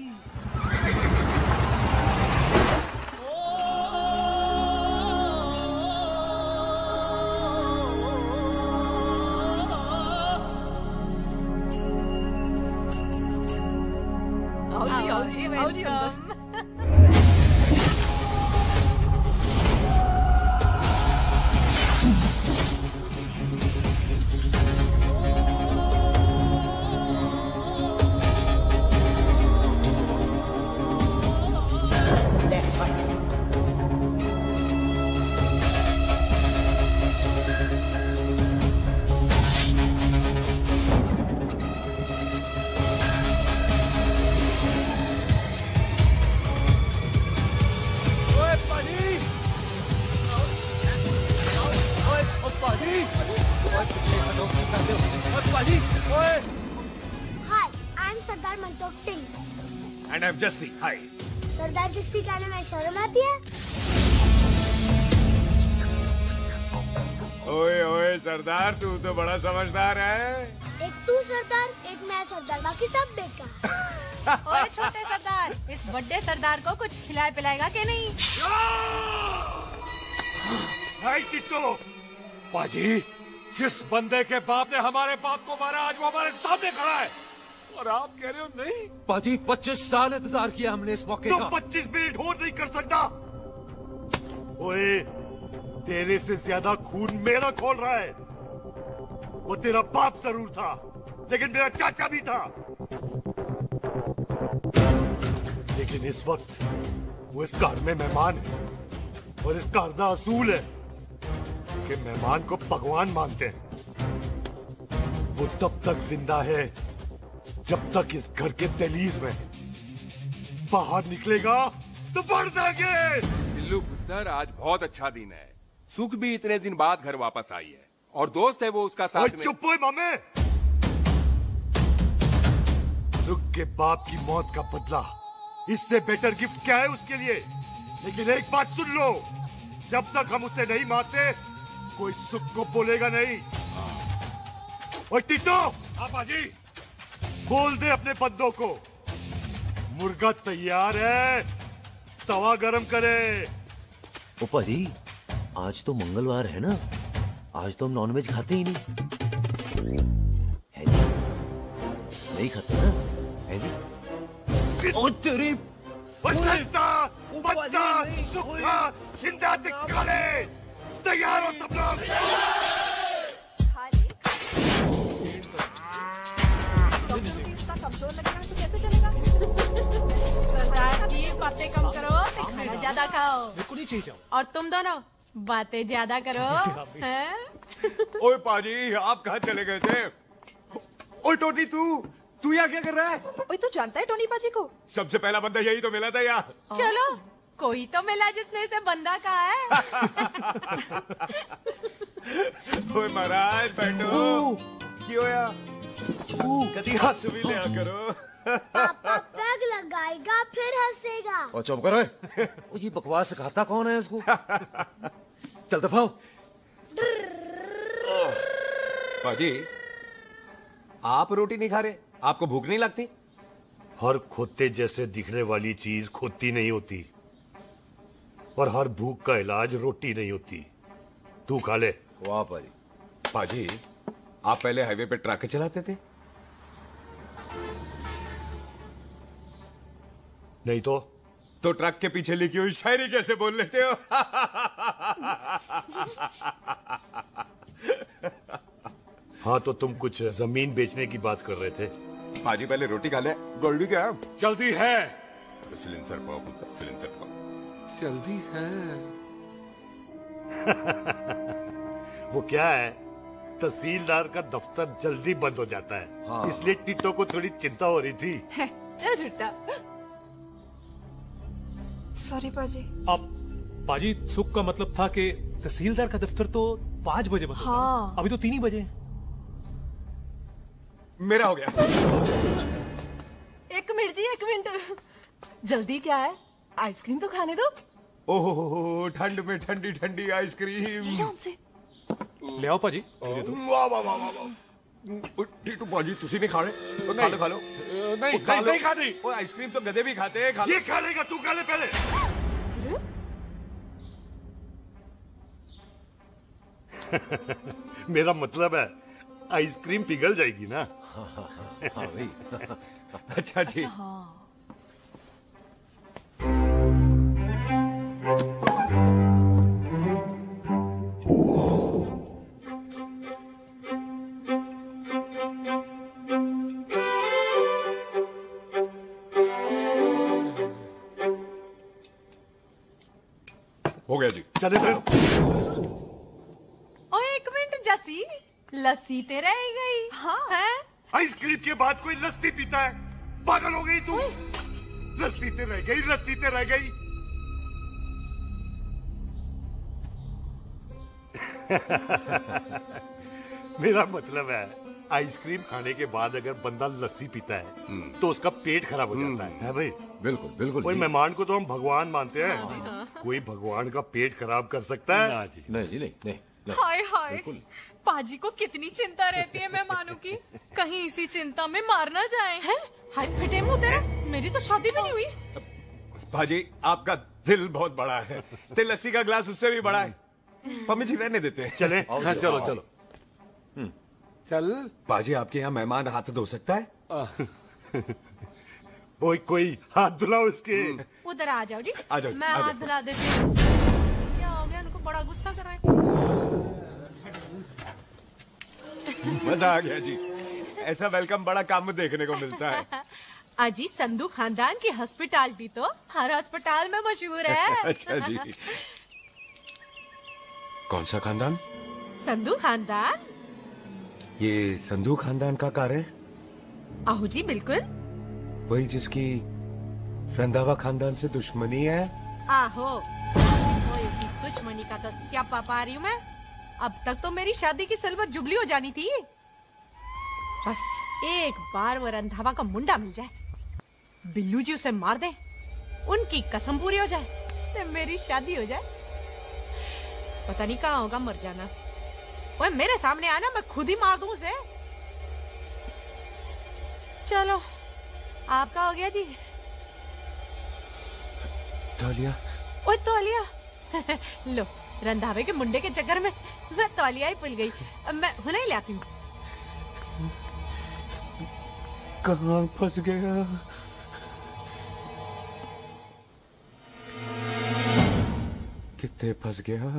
आओ जी अंदर। पाजी ओए hi I am Sardar Mantok Singh and I am Jassi hi Sardar Jassi कहने में शर्म आती है? ओए ओए सरदार, तू तो बड़ा समझदार है। एक तू सरदार, एक मैं सरदार, बाकी सब बेकार। ओए छोटे सरदार, इस बड़े सरदार को कुछ खिलाए पिलाएगा कि नहीं? हाय टिट्टो। पाजी, जिस बंदे के बाप ने हमारे बाप को मारा आज वो हमारे सामने खड़ा है और आप कह रहे हो नहीं? पाजी 25 साल इंतजार किया हमने इस मौके तो का। 25 मिनट और नहीं कर सकता। ओए, तेरे से ज्यादा खून मेरा खोल रहा है। वो तेरा बाप जरूर था, लेकिन मेरा चाचा भी था। लेकिन इस वक्त वो इस घर में मेहमान है और इस घर का असूल है कि मेहमान को भगवान मानते हैं। वो तब तक जिंदा है जब तक इस घर के दहलीज में, बाहर निकलेगा तो बढ़ जाएंगे। बिल्लू पुत्र, आज बहुत अच्छा दिन है। सुख भी इतने दिन बाद घर वापस आई है और दोस्त है वो उसका साथ में। चुप हो मामे। सुख के बाप की मौत का बदला, इससे बेटर गिफ्ट क्या है उसके लिए? लेकिन एक बात सुन लो, जब तक हम उसे नहीं मारते कोई सुख को बोलेगा नहीं। ओए टिट्टो, हाँ बाजी, बोल दे अपने बंदों को मुर्गा तैयार है, तवा गरम करे। ओ पाजी, आज तो मंगलवार है ना, आज तो हम नॉनवेज खाते ही नहीं है नहीं खाते ना, है नहीं? ओ तेरी बच्चा, बच्चा, सुखा, जिंदा दिखाले, तैयार हो सब लोग। कमजोर लगेगा तो कैसे चलेगा? सरदार की बातें कम करो, खाना ज्यादा खाओ। मेरे को नहीं चाहिए। और तुम दोनों बातें ज्यादा करो, हैं? ओए पाजी, आप कहाँ चले गए थे? ओए टोनी, तू यहाँ क्या कर रहा है? ओए तू जानता है टोनी पाजी को? सबसे पहला बंदा यही तो मिला था यार। चलो, कोई तो मिला जिसने इसे बंदा कहा है। ओए महाराज बैठो। क्यों यार? कभी हंस भी लिया करो। पापा पैग लगाएगा फिर हंसेगा। और चुप करो। वो ये बकवास सिखाता कौन है इसको? चल दफाओ। पाजी, आप रोटी नहीं खा रहे? आपको भूख नहीं लगती? हर खोते जैसे दिखने वाली चीज खोती नहीं होती और हर भूख का इलाज रोटी नहीं होती। तू खा ले। वाह पाजी। पाजी, आप पहले हाईवे पे ट्रक चलाते थे? नहीं तो ट्रक के पीछे लिखी हुई शायरी कैसे बोल लेते हो? हाँ, तो तुम कुछ जमीन बेचने की बात कर रहे थे। पाजी पहले रोटी खा ले। गोल्डी क्या? जल्दी है। सिलेंसर पाओ, सिलेंसर पाओ। जल्दी है। वो क्या है, तहसीलदार का दफ्तर जल्दी बंद हो जाता है। हाँ। इसलिए टिट्टो को थोड़ी चिंता हो रही थी। चल झूठा। सॉरी पाजी। अब पाजी, सुख का मतलब था कि तहसीलदार का दफ्तर तो 5 बजे बंद होता है। हाँ। अभी तो 3 ही बजे। मेरा हो गया। एक मिनट जी, एक मिनट। जल्दी क्या है? आइसक्रीम तो खाने दो। ओह, ठंड में ठंडी ठंडी आइसक्रीम। ले आओ पाजी। वाह वाह वाह वाह। टिट्टू पाजी, तुसी नहीं खा रहे? तो खा लो, खा लो। नहीं खाती। वो आइसक्रीम तो गधे भी खाते हैं। खा लो। ये खा लेगा, तू खा ले पहले। मेरा मतलब है आइसक्रीम पिघल जाएगी ना। हाँ भाई। अच्छा जी। हो गया जी। चले फिर। ओ एक मिनट जसी, लस्सी ते रह गई। हाँ है? आइसक्रीम के बाद कोई लस्सी पीता है? पागल हो गई तू? लस्सी ते रह गई, लस्सी ते रह गई। मेरा मतलब है आइसक्रीम खाने के बाद अगर बंदा लस्सी पीता है तो उसका पेट खराब हो जाता है भाई? बिल्कुल बिल्कुल। कोई मेहमान को तो हम भगवान मानते हैं, कोई भगवान का पेट खराब कर सकता है? नहीं जी, नहीं। हाय हाय, पाजी को कितनी चिंता रहती है मेहमानों की, कहीं इसी चिंता में मार ना जाए। हैं? हाय फिटे मुंह तेरा, मेरी तो शादी भी नहीं हुई। भाजी आपका दिल बहुत बड़ा है, ते लस्सी का ग्लास उससे भी बड़ा है। मम्मी जी रहने देते हैं। चले? हाँ, चलो चलो चल। बाजी आपके यहाँ मेहमान हाथ धो सकता है? कोई हाथ धुलाओ इसके। उधर आ जाओ जी, आ जाओ, मैं आ हाथ जाओ। धुला देती हूँ। क्या हो गया, उनको बड़ा गुस्सा कर रहा है। मजा आ गया जी, ऐसा वेलकम बड़ा काम में देखने को मिलता है। अजी संधू खानदान की हॉस्पिटैलिटी तो हर अस्पताल में मशहूर है। अच्छा जी। कौन सा खानदान? संधू खानदान। ये संधू खानदान का कार है? आहू जी बिल्कुल। वही जिसकी रंधावा खानदान से दुश्मनी है? आहो, वो इसकी दुश्मनी का तो स्यापा पा रही हूँ मैं। अब तक तो मेरी शादी की सिल्वर जुबली हो जानी थी। बस एक बार वो रंधावा का मुंडा मिल जाए, बिल्लू जी उसे मार दे, उनकी कसम पूरी हो जाए, तो मेरी शादी हो जाए। पता नहीं कहाँ होगा मर जाना। ओए मेरे सामने आना, मैं खुद ही मार दूं उसे। चलो आपका हो गया जी। तौलिया। ओए तौलिया। लो, रंधावे के मुंडे के चक्कर में मैं तौलिया ही भूल गई। मैं हुने ही लाती हूँ। कहाँ फंस गया? कितने फंस गया?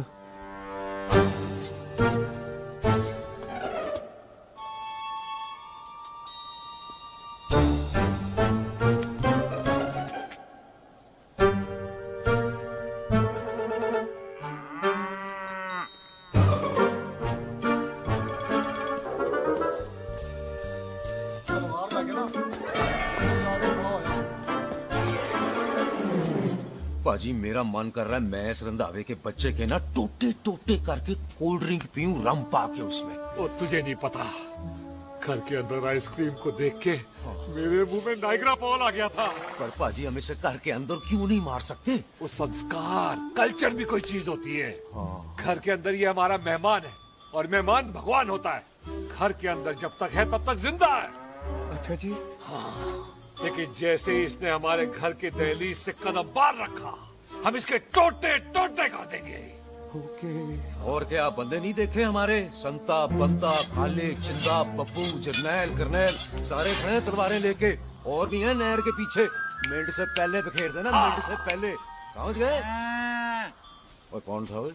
पाजी मेरा मन कर रहा है मैं इस रंधावे के बच्चे के ना टोटे टोटे करके कोल्ड ड्रिंक पीऊं, रम पाके उसमें। ओ तुझे नहीं पता, घर के अंदर आइसक्रीम को देख के मेरे मुंह में नाइग्रा फॉल आ गया था। पर पाजी हम इसे घर के अंदर क्यों नहीं मार सकते? वो संस्कार कल्चर भी कोई चीज होती है। घर के अंदर ये हमारा मेहमान है और मेहमान भगवान होता है। घर के अंदर जब तक है तब तक जिंदा है। अच्छा जी। हाँ, लेकिन जैसे ही इसने हमारे घर के दहलीज से कदम बाहर रखा, हम इसके टोटे टोटे कर देंगे। और क्या आप बंदे नहीं देखे हमारे? संता, बंता, खाले, चिंदा, बब्बू, जरनैल, करनैल सारे खड़े तलवारें लेके, और भी हैं नहर के पीछे। मिनट से पहले बिखेर देना, मिनट से पहले, समझ गए? और कौन था वो?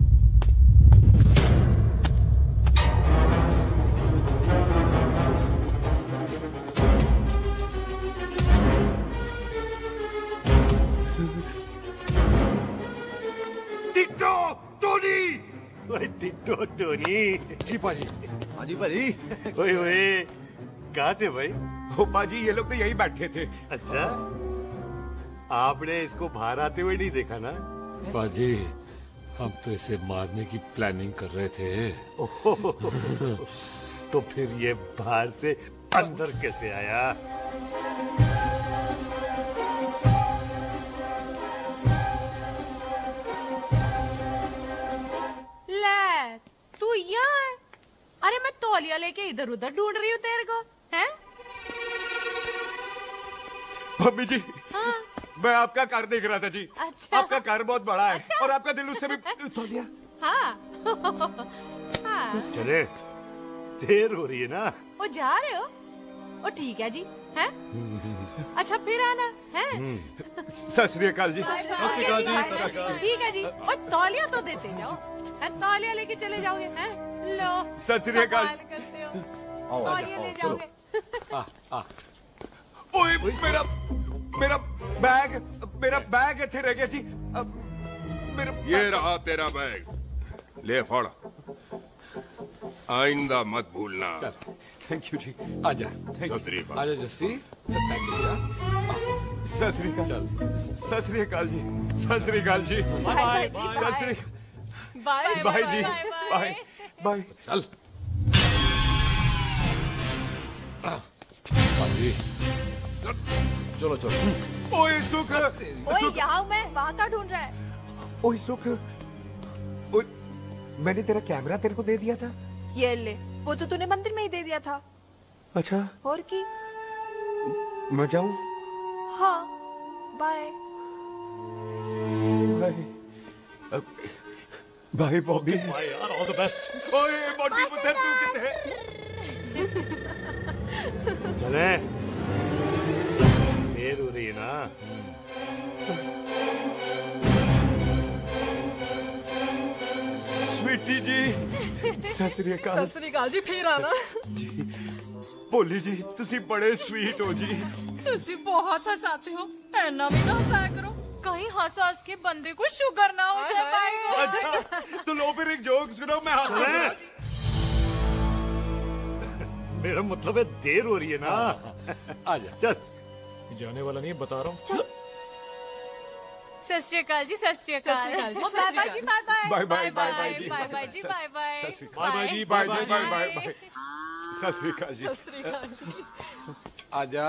टिट्टो टोनी। ओए टिट्टो टोनी। जी पाजी। हाँ जी पाजी। ओए ओए कहाँ थे भाई? ओ पाजी ये लोग तो यही बैठे थे। अच्छा, आपने इसको बाहर आते हुए नहीं देखा ना? पाजी हम तो इसे मारने की प्लानिंग कर रहे थे। तो फिर ये बाहर से अंदर कैसे आया? ले, तू यहाँ है? अरे मैं तौलिया लेके इधर उधर ढूंढ रही हूँ तेरे को, हैं? मम्मी जी। हाँ? मैं आपका कार देख रहा था जी। अच्छा। आपका कार बहुत बड़ा है। अच्छा। और आपका दिल उससे भी तौलिया। हाँ। हाँ। चले, देर हो रही है ना? वो जा रहे हो? ओ ठीक है जी, हैं? अच्छा फिर आना, हैं? सत श्री अकाल जी। ठीक है जी। और तौलिया तो देते जाओ, तौलिया लेके चले जाओगे, हैं? लो। सत श्री अकाल। करते हो। तौलिया ले जाओगे। ओए मेरा बैग इथे रह गया जी। मेरा ये रहा तेरा बैग, ले फड़। आइंदा मत भूलना। थैंक यू जी। आजा। सत श्री अकाल। आजा जस्सी। Thank you. सत श्री अकाल। सत श्री अकाल जी। सत श्री अकाल जी। बाय सत श्री बाय बाय जी। Bye bye. चल। चलो चलो। ओए सुख, ओए यहाँ हूँ मैं, वहाँ का ढूंढ रहा है? ओए सुख, ओए, मैंने तेरा कैमरा तेरे को दे दिया था। ये ले, वो तो तूने मंदिर में ही दे दिया था। अच्छा, और की? मैं जाऊं? हाँ, bye. Bye bye Bobby. Bye यार, ऑल द बेस्ट। ओए बॉबी पुत्र तू किधर है? चले, देर हो रही है ना। स्वीटी जी, सत श्री अकाल। सत श्री अकाल जी, फिर आना। जी, भोली जी, तुसी बड़े स्वीट हो जी। तुसी बहुत हंसाते हो, ऐना भी ना हंसाया करो, कहीं हंस के बंदे को शुगर ना हो जाए भाई को। अच्छा, तो लो फिर एक जोक सुनो, मैं हंस। मेरा मतलब है देर हो रही है ना। आजा चल। जाने वाला नहीं, बता रहा हूँ। सत श्री अकाल जी, सत श्री अकाल। बाय बाय जी, bye bye. Bye bye bye bye जी, बाय बाय जी, बाय बाय। बाय बाय जी, bye bye bye bye bye. सत श्री अकाल जी। सत श्री अकाल जी। आजा।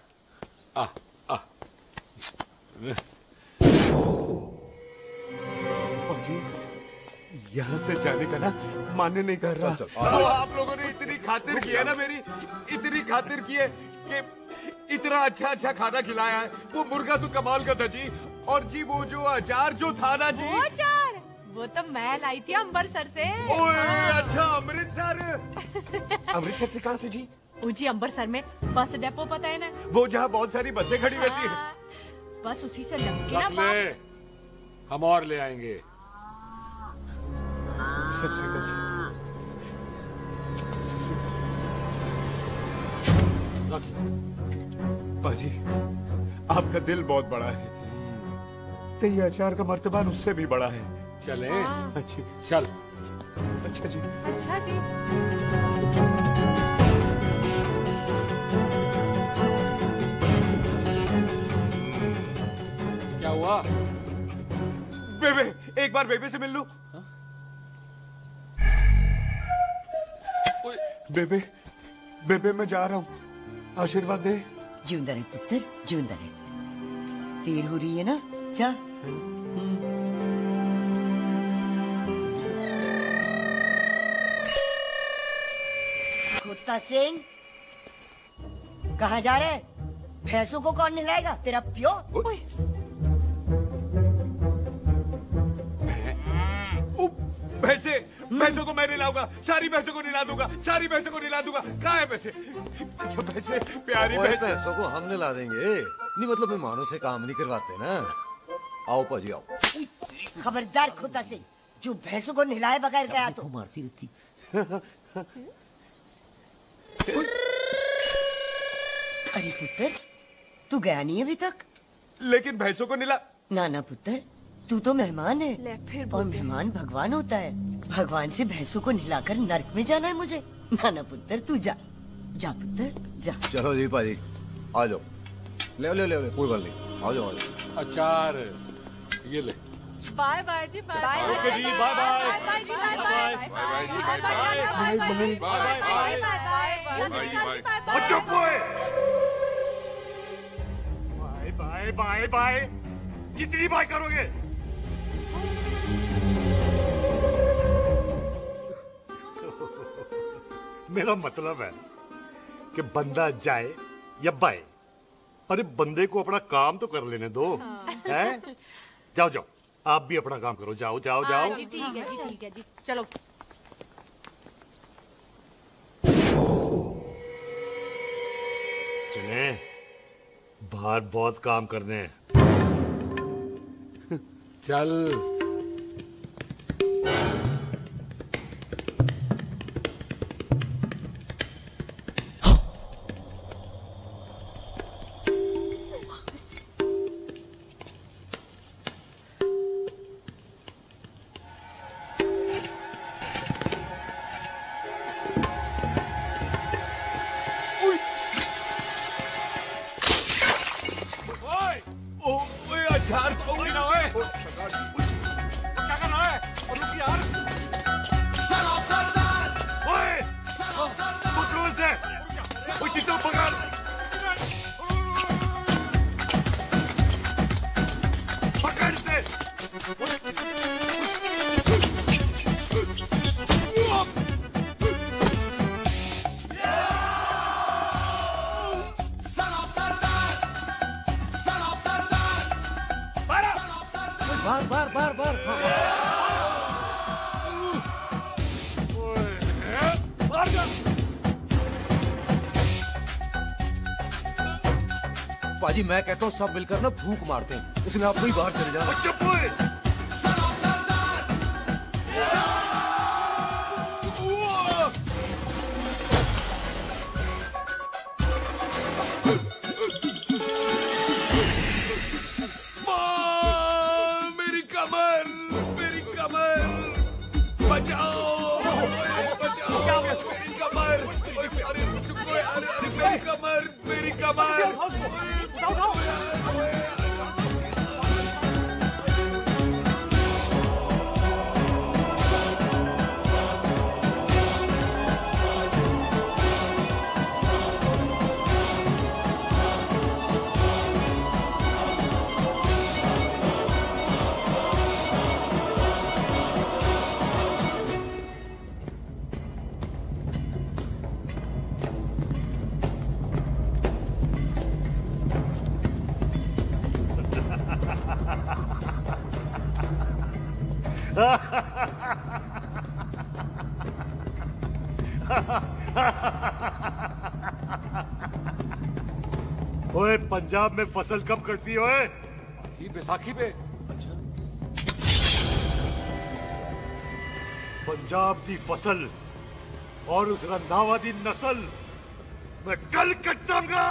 यहाँ से जाने का ना मान्य नहीं कर रहा। तो आप लोगों ने इतनी खातिर की है ना मेरी, इतनी खातिर की है कि इतना अच्छा अच्छा खाना खिलाया है। वो मुर्गा तो कमाल का था जी, और जी वो जो अचार जो था ना जी, वो अचार वो तो मैं लाई थी अमृतसर से। ओए अच्छा, अमृतसर। अमृतसर से कहाँ से जी? जी अमृतसर में बस डिपो पता है ना, वो जहाँ बहुत सारी बसें खड़ी रहती है। बस उसी से लगती ना रख ले, हम और ले आएंगे। सत श्री अकाल जी। पाजी, आपका दिल बहुत बड़ा है, तो ये अचार का मर्तबान उससे भी बड़ा है। चले? अच्छी चल। अच्छा जी। अच्छा जी। क्या हुआ? बेबे, एक बार बेबे से मिल लूं? बेबे, बेबे मैं जा रहा हूँ, आशीर्वाद दे। जिंदा रहे पुत्र, जिंदा रहे। देर हो रही है ना, जा। कुत्ता सिंह, कहाँ जा रहे? भैंसों को कौन नहलाएगा? तेरा प्यो? भैंसों को मैं नहलाऊंगा, सारी भैंसों को नहला दूंगा, सारी भैंसों को नहला दूंगा। कहाँ है पैसे? जो पैसे प्यारी भैंसों को हम नहला देंगे। नहीं मतलब मेहमानों से काम नहीं करवाते ना। आओ पाजी आओ। खबरदार कुत्ता सिंह, जो भैंसों को नहलाए बगैर गया तो मारती रहती। अरे पुत्र, तू गया नहीं अभी तक? लेकिन भैंसों को नहला। ना ना पुत्र, तू तो मेहमान है, ले फिर और मेहमान भगवान होता है। भगवान से भैंसों को नहलाकर नरक में जाना है मुझे? ना ना पुत्र, तू जा, जा पुत्र जा। चलो जी पाजी, आ जाओ। ले ले ले ले, कोई बात नहीं, आ जाओ आ जाओ। अचार ये ले। बाय बाय जी, बाय बाय। ओके जी, बाय बाय। बाय जी, बाय बाय। बाय बाय जी, bye bye. Bye bye bye bye. कितनी बाय करोगे? मेरा मतलब है कि बंदा जाए या बाय, अरे बंदे को अपना काम तो कर लेने दो। हैं? जाओ जाओ, आप भी अपना काम करो। जाओ जाओ जाओ। जी ठीक है जी, ठीक है जी, चलो। चले, बाहर बहुत काम करने हैं। चल। अचार तो ना पाजी मैं कहता हूँ सब मिलकर ना भूख मारते हैं, इसलिए आप भी बाहर चले जाओ। चुप हुए। मेरी कमर, मेरी कमर, बचाओ, बचाओ, मेरी कमर, अरे मेरी कमर, मेरी कमर। ओए पंजाब में फसल कब कटती है ओए? बैसाखी पे। अच्छा। पंजाब की फसल और उस रंधावा दी नस्ल मैं कल कटाऊंगा।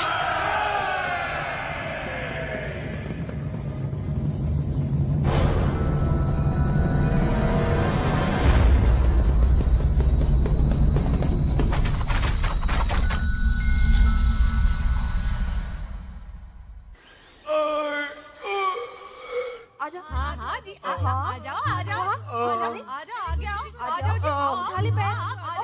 आजा। हाँ हाँ जी आ जाओ आ जाओ आ जाओ आ जाओ आगे आओ उठा ले पैर।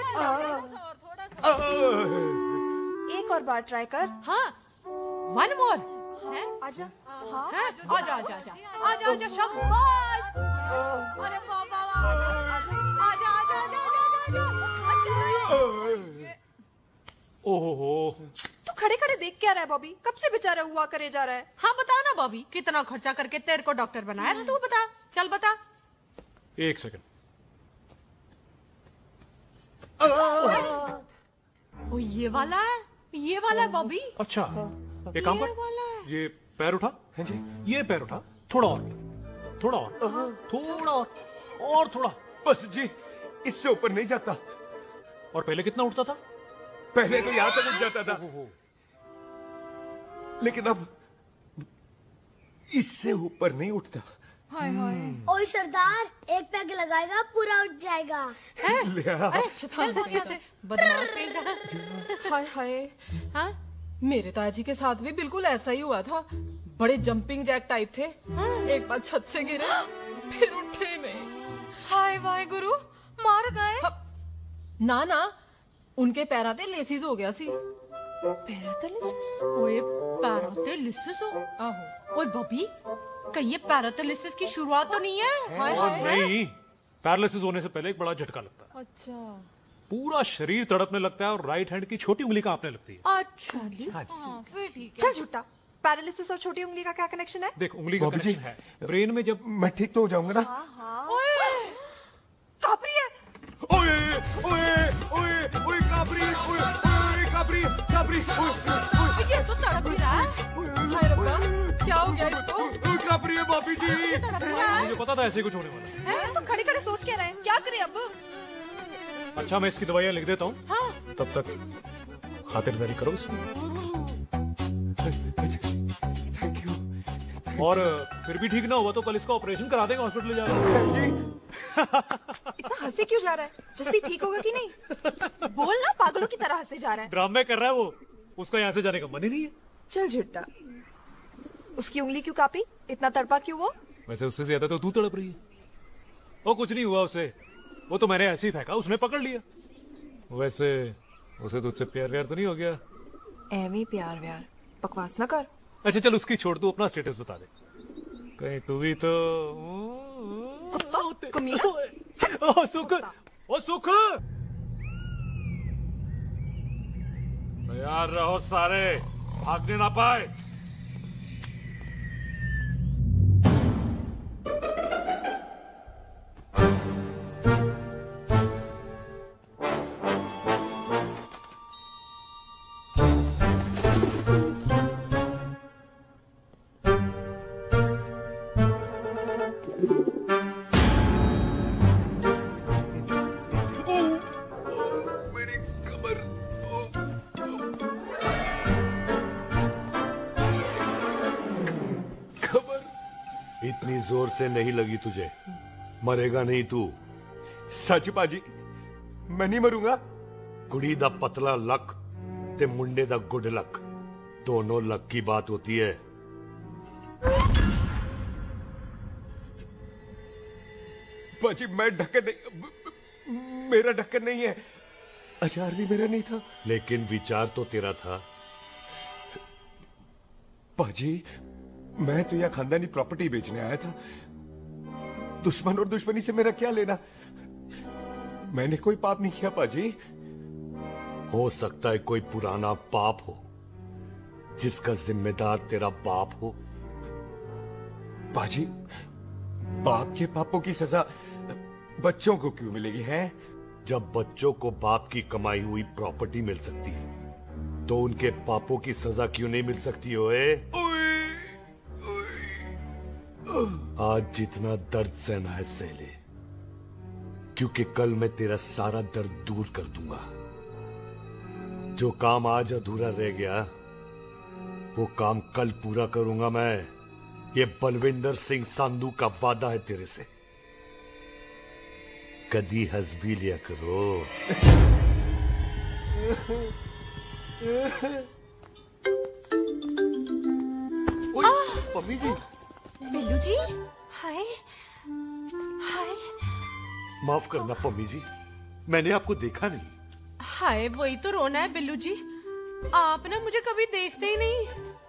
एक और बार ट्राई कर। हाँ वन मोर है। आजा। हाँ आजा आजा आजा आजा आजा शाबाश। अरे वाह वाह वाह आजा आजा आजा आजा। ओहो तू खड़े खड़े देख क्या रहा है बॉबी? कब से बेचारा हुआ करे जा रहा है? हाँ बता ना बॉबी, कितना खर्चा करके तेरे को डॉक्टर बनाया तू बता, चल बता। एक सेकंड। ओ ये वाला है बॉबी। अच्छा एक काम कर, ये पैर उठा। हाँ जी। ये पैर उठा, थोड़ा और, थोड़ा और, थोड़ा और थोड़ा। बस जी, इससे ऊपर नहीं जाता। और पहले कितना उठता था? पहले तो यहां तक उठ जाता था, लेकिन अब इससे ऊपर नहीं उठता। हाय हाय। ओए सरदार, एक पैग लगाएगा पूरा उठ जाएगा। चल भाग यहाँ से, बदमाश कहीं। हाय हाय। हाँ मेरे ताजी के साथ भी बिल्कुल ऐसा ही हुआ था। बड़े जंपिंग जैक टाइप थे। एक बार छत से गिरे फिर उठे नहीं। हाय वाहे गुरु, मार गए? ना ना, उनके पैराते लेसिस हो गया सी। पैरालिसिस? ओए पैरालिसिस हो? आहो। ओए बॉबी, कहीं ये पैरालिसिस की शुरुआत तो नहीं है? नहीं, पैरालिसिस होने से पहले एक बड़ा झटका लगता है। अच्छा। पूरा शरीर तड़पने लगता है और राइट हैंड की छोटी उंगली कांपने लगती है। अच्छा जी। हाँ जी। फिर ठीक है। चल झूठा, पैरालिसिस और छोटी उंगली का क्या कनेक्शन है? देख उंगली का कनेक्शन है ब्रेन में। जब मैं ठीक तो हो जाऊंगा ना? कापरी है। ओए ओए ओए ओए काबरी, ओए ओए काबरी काबरी, ये तो तड़प ही रहा है। हाय रब्बा, क्या हो गया इसको? ओए काबरी है बाबी जी। मुझे पता था ऐसे कुछ होने वाला है। तो खड़े खड़े सोच क्या रहे हैं? क्या करें अब? अच्छा मैं इसकी दवाइयाँ लिख देता हूँ। हाँ। तब तक खातिरदारी करो इसकी। Thank you. और फिर भी ठीक ना हुआ तो कल इसका ऑपरेशन करा देंगे हॉस्पिटल ले जाकर। इतना हंसे क्यों जा रहा है? जस्सी ठीक होगा कि नहीं? बोल ना, पागलों की तरह हंसे जा रहा है। ड्रामे कर रहा है वो, उसका यहाँ से जाने का मन ही नहीं है। चल झुट्टा, उसकी उंगली क्यों कापी? इतना तड़पा क्यों वो? वैसे उससे ज्यादा तो तू तड़प रही है। वो कुछ नहीं हुआ उसे, वो तो मैंने ऐसे ही फेंका, उसने पकड़ लिया। वैसे उसे तुझसे प्यार व्यार तो नहीं हो गया? एवी प्यार व्यार बकवास ना कर। अच्छा चल उसकी छोड़, तू अपना स्टेटस बता दे। कहीं तू भी तो ओ सुख, ओ सुख। तैयार रहो सारे, भागने ना पाए। जोर से नहीं लगी तुझे, मरेगा नहीं तू। सच पाजी, मैं नहीं मरूंगा। कुड़ी दा पतला लक ते मुंडे दा गुड लक, दोनों लक की बात होती है। पाजी मैं ढक्कन नहीं, मेरा ढक्कन नहीं है, अचार भी मेरा नहीं था। लेकिन विचार तो तेरा था। पाजी मैं तो यह खानदानी प्रॉपर्टी बेचने आया था, दुश्मन और दुश्मनी से मेरा क्या लेना। मैंने कोई पाप नहीं किया पाजी। हो सकता है कोई पुराना पाप हो जिसका जिम्मेदार तेरा बाप हो। पाजी बाप के पापों की सजा बच्चों को क्यों मिलेगी है? जब बच्चों को बाप की कमाई हुई प्रॉपर्टी मिल सकती है तो उनके पापों की सजा क्यों नहीं मिल सकती? ओए आज जितना दर्द सहना है सह ले, क्योंकि कल मैं तेरा सारा दर्द दूर कर दूंगा। जो काम आज अधूरा रह गया वो काम कल पूरा करूंगा मैं। ये बलविंदर सिंह संधू का वादा है तेरे से। कदी हंस भी लिया करो। मम्मी जी, बिल्लू जी, हाय हाय। माफ करना पम्मी जी, मैंने आपको देखा नहीं। हाय, वही तो रोना है बिल्लू जी, आप ना मुझे कभी देखते ही नहीं।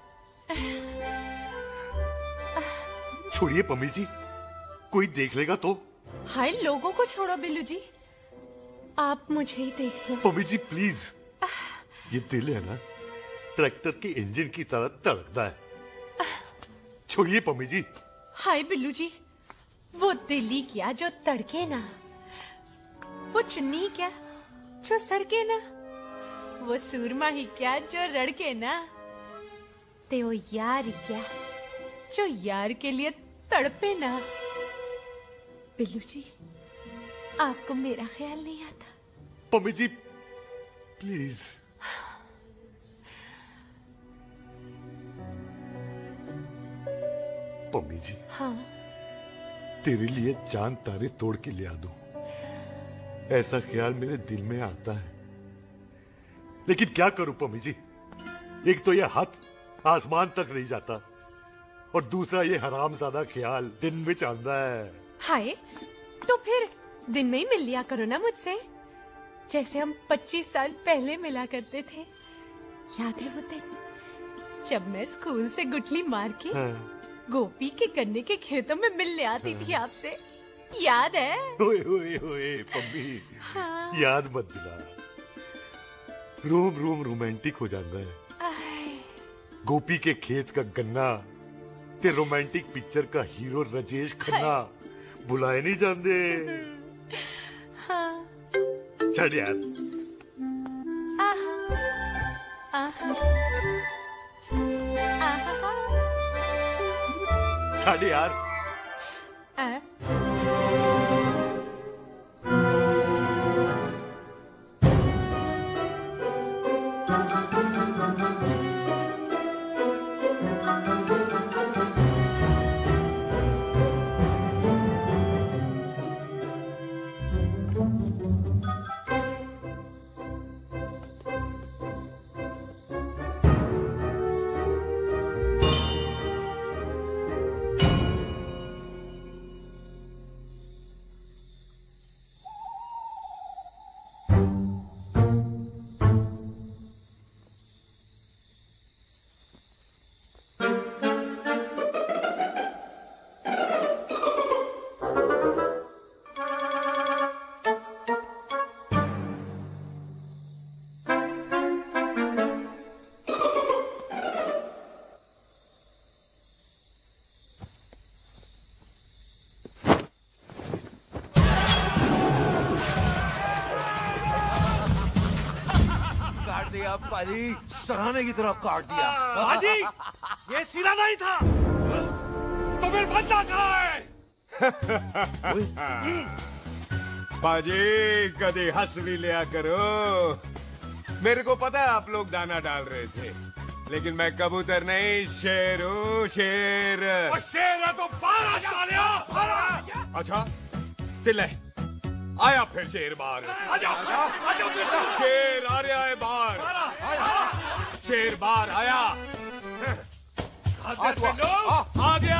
छोड़िए पम्मी जी, कोई देख लेगा तो। हाय, लोगों को छोड़ो बिल्लू जी, आप मुझे ही देख लो। पम्मी जी प्लीज, ये दिल है ना ट्रैक्टर के इंजन की तरह तड़कता है। छोड़िए पम्मी जी। हाय बिल्लू जी, वो दिल ही क्या जो तड़के ना, वो चुन्नी क्या जो सरके ना, वो सूरमा ही क्या जो रड़के ना, ते वो यार क्या जो यार के लिए तड़पे ना। बिल्लू जी, आपको मेरा ख्याल नहीं आता? पम्मी जी प्लीज। पम्मी जी, हाँ, तेरे लिए चांद तारे तोड़ के ले आ दूं, ऐसा ख्याल मेरे दिल में आता है। लेकिन क्या करूं पम्मी जी, एक तो ये हाथ आसमान तक नहीं जाता और दूसरा ये हरामजादा ख्याल दिन में चांदा है। हाय, तो फिर दिन में ही मिल लिया करो ना मुझसे, जैसे हम 25 साल पहले मिला करते थे। याद है वो दिन जब मैं स्कूल से गुठली मार के गोपी के गन्ने के खेतों में मिलने आती थी आपसे, याद है? ओए ओए ओए पम्मी, हाँ। याद मत दिला, रोम रोम रोमांटिक हो जाता है। गोपी के खेत का गन्ना ते रोमांटिक पिक्चर का हीरो राजेश खन्ना बुलाए नहीं जाते। हाँ। चल यार। चल यार। पाजी, सराहने की तरह काट दिया। पाजी, ये सिरा नहीं था। तो फिर बच्चा कहाँ है? पाजी कभी हंस भी लिया करो। मेरे को पता है आप लोग दाना डाल रहे थे, लेकिन मैं कबूतर नहीं, शेर हूँ, शेर। और शेर है तो बारह सालिया, बारह। अच्छा तिले आया फिर शेर बाहर। शेर आ रहा है बाहर, शेर बाहर आया। आ गया।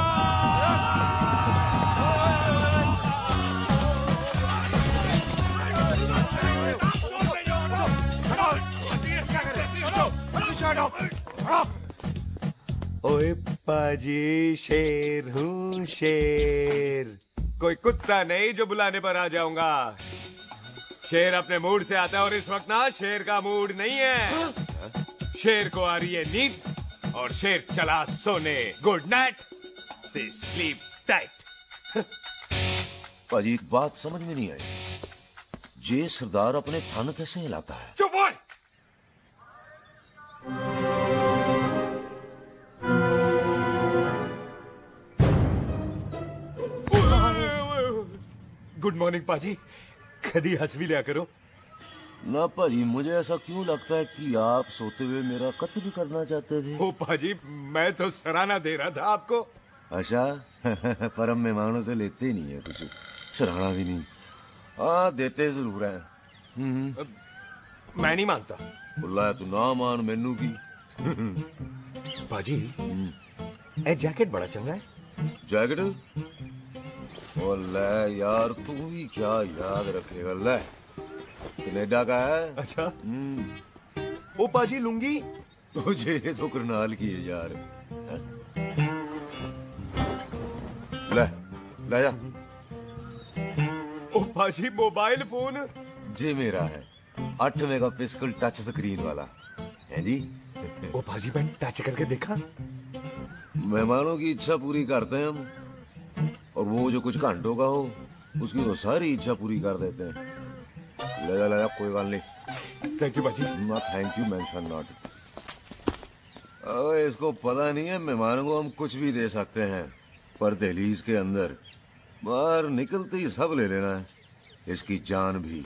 ओए पाजी, शेर हूँ, शेर। कोई कुत्ता नहीं जो बुलाने पर आ जाऊंगा। शेर अपने मूड से आता है और इस वक्त ना शेर का मूड नहीं है। शेर को आ रही है नींद और शेर चला सोने। Good night, sleep tight. पाजी बात समझ में नहीं आई, जे सरदार अपने थन कैसे हिलाता है? चुप हो। गुड मॉर्निंग पाजी, कभी हंस भी लिया करो। ना पाजी, मुझे ऐसा क्यों लगता है कि आप सोते हुए मेरा कत्ल भी करना चाहते थे? ओ पाजी, मैं तो सराहना दे रहा था आपको। अच्छा पर हम मेहमानों से लेते ही नहीं है कुछ, सराहना भी नहीं। हाँ देते जरूर है। मैं नहीं मानता। बुला तू ना मान मैनू की। पाजी ए जैकेट बड़ा चंगा है। जैकेट ओ ले यार, तू भी क्या याद रखेगा। ले कनेडा का है। अच्छा ओ पाजी लुंगी तुझे तो करनाल की है यार। ले ले जा। ओ पाजी मोबाइल फोन जी मेरा है, 8 मेगापिक्सल टच स्क्रीन वाला है जी। ओ पाजी मैं टच करके देखा। मेहमानों की इच्छा पूरी करते हैं हम, और वो जो कुछ घंटों का हो उसकी तो सारी इच्छा पूरी कर देते हैं। ले जा कोई बात नहीं। थैंक यू बाजी। ना थैंक यू मेंशन नॉट। इसको पता नहीं है मेहमानों को हम कुछ भी दे सकते हैं, पर दहलीज के अंदर बाहर निकलते ही सब ले लेना है, इसकी जान भी।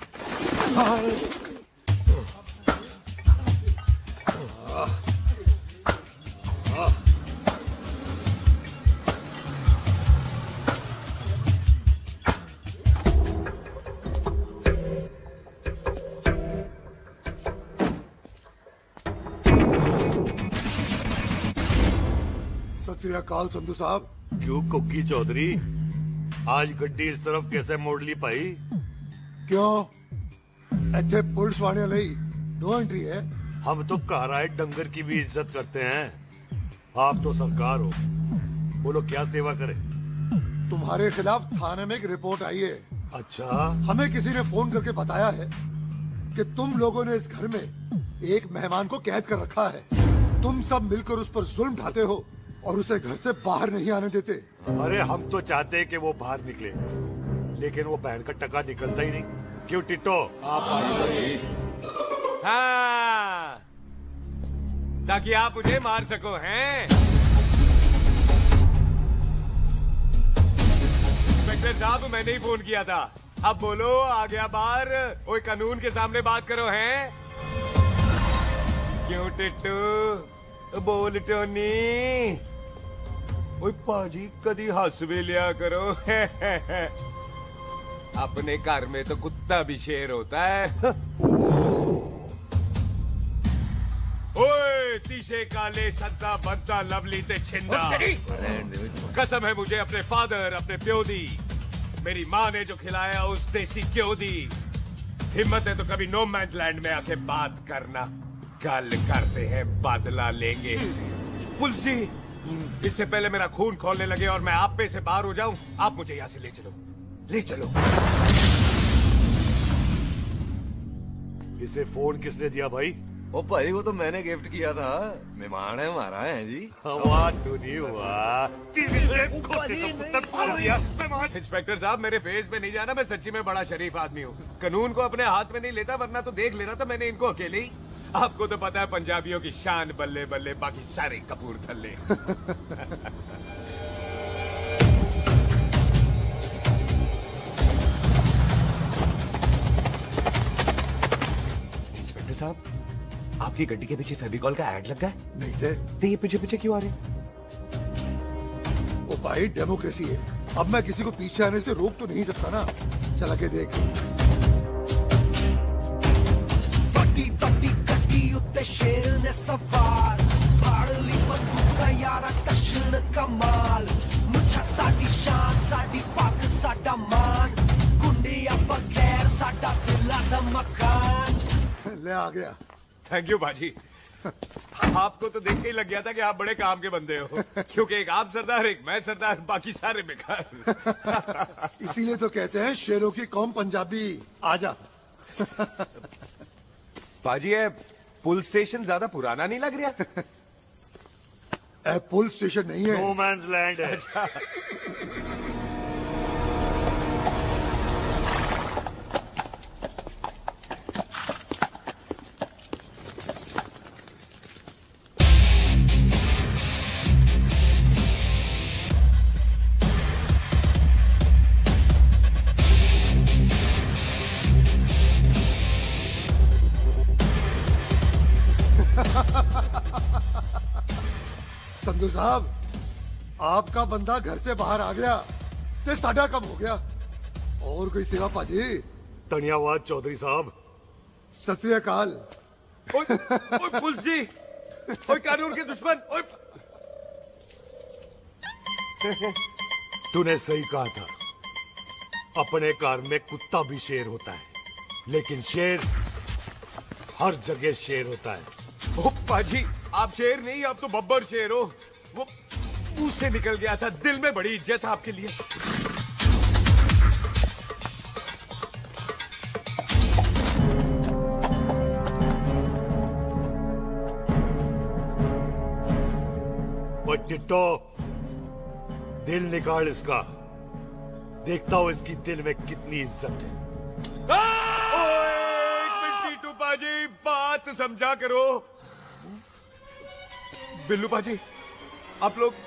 सत श्री अकाल संधू साहब। क्यों कुक्की चौधरी, आज गड्डी इस तरफ कैसे मोड़ ली पाई? क्यों इतने पुलिस वाले ਲਈ नो एंट्री है? हम तो घर आए डंगर की भी इज्जत करते हैं। आप तो सरकार हो, बोलो क्या सेवा करें? तुम्हारे खिलाफ थाने में एक रिपोर्ट आई है। अच्छा, हमें किसी ने फोन करके बताया है कि तुम लोगों ने इस घर में एक मेहमान को कैद कर रखा है। तुम सब मिलकर उस पर जुल्म ढाते हो और उसे घर से बाहर नहीं आने देते। अरे हम तो चाहते हैं कि वो बाहर निकले, लेकिन वो बहन का टका निकलता ही नहीं। क्यों टिट्टो? हाँ, ताकि आप मुझे मार सको हैं। इंस्पेक्टर साहब मैंने ही फोन किया था। अब बोलो आ गया बाहर। ओए कानून के सामने बात करो हैं। क्यों टिट्टू? बोल टोनी। ओए पाजी कदी हंस भी लिया करो। अपने घर में तो कुत्ता भी शेर होता है। ओए तीसे काले संता बनता लवली ते छिंदा। कसम है मुझे अपने फादर, अपने प्यो दी, मेरी माँ ने जो खिलाया उस देसी क्यों दी। हिम्मत है तो कभी नो मैंस लैंड में आके बात करना। कल करते हैं, बदला लेंगे। पुलिस जी, इससे पहले मेरा खून खोलने लगे और मैं आप पे से बाहर हो जाऊं, आप मुझे यहाँ से ले चलो, ले चलो। इसे फोन किसने दिया भाई? ओ भाई वो तो मैंने गिफ्ट किया था, मेहमान है हमारा है जी। वाह तू नहीं हुआ। इंस्पेक्टर साहब मेरे फेस पे नहीं जाना, मैं सच्ची में बड़ा शरीफ आदमी हूँ। कानून को अपने हाथ में नहीं लेता, वरना तो देख लेना था मैंने इनको अकेले ही। आपको तो पता है पंजाबियों की शान बल्ले बल्ले, बाकी सारे कपूरथल्ले। इंस्पेक्टर साहब आपकी गड्डी के पीछे फेविकॉल का ऐड लग गया है? नहीं थे। तो ये पीछे पीछे क्यों आ रहे हैं? ओ भाई डेमोक्रेसी है, अब मैं किसी को पीछे आने से रोक तो नहीं सकता ना। चला के देख। वड्डी वड्डी गड्डी उत्ते शेर ने सवार भाड़ली बंदूक यारा टशन कमाल मुझा साडी शान साडी पाक साडा मान गुंडिया बगैर साडा दिला दा मकान। ले आ गया। थैंक यू बाजी। आपको तो देख के ही लग गया था कि आप बड़े काम के बंदे हो, क्योंकि एक आप सरदार, एक मैं सरदार, बाकी सारे बेकार। इसीलिए तो कहते हैं शेरों की कौम पंजाबी। आजा। बाजी ये पुल स्टेशन ज्यादा पुराना नहीं लग रहा? पुल स्टेशन नहीं है, नो मैंस लैंड है। संधू साहब, आपका बंदा घर से बाहर आ गया ते साडा कम हो गया। और कोई सेवा पाजी? धन्यवाद चौधरी साहब। सत श्री अकाल। ओए पुलिस जी, ओए कानून के दुश्मन, ओए। तूने सही कहा था, अपने घर में कुत्ता भी शेर होता है, लेकिन शेर हर जगह शेर होता है। ओ पाजी, आप शेर नहीं, आप तो बब्बर शेर हो। वो मुंह से निकल गया था, दिल में बड़ी इज्जत है आपके लिए। वो टिट्टो, दिल निकाल इसका, देखता हूं इसकी दिल में कितनी इज्जत है। एक मिनट टीटू पाजी, बात समझा करो। बिल्लू पाजी, आप लोग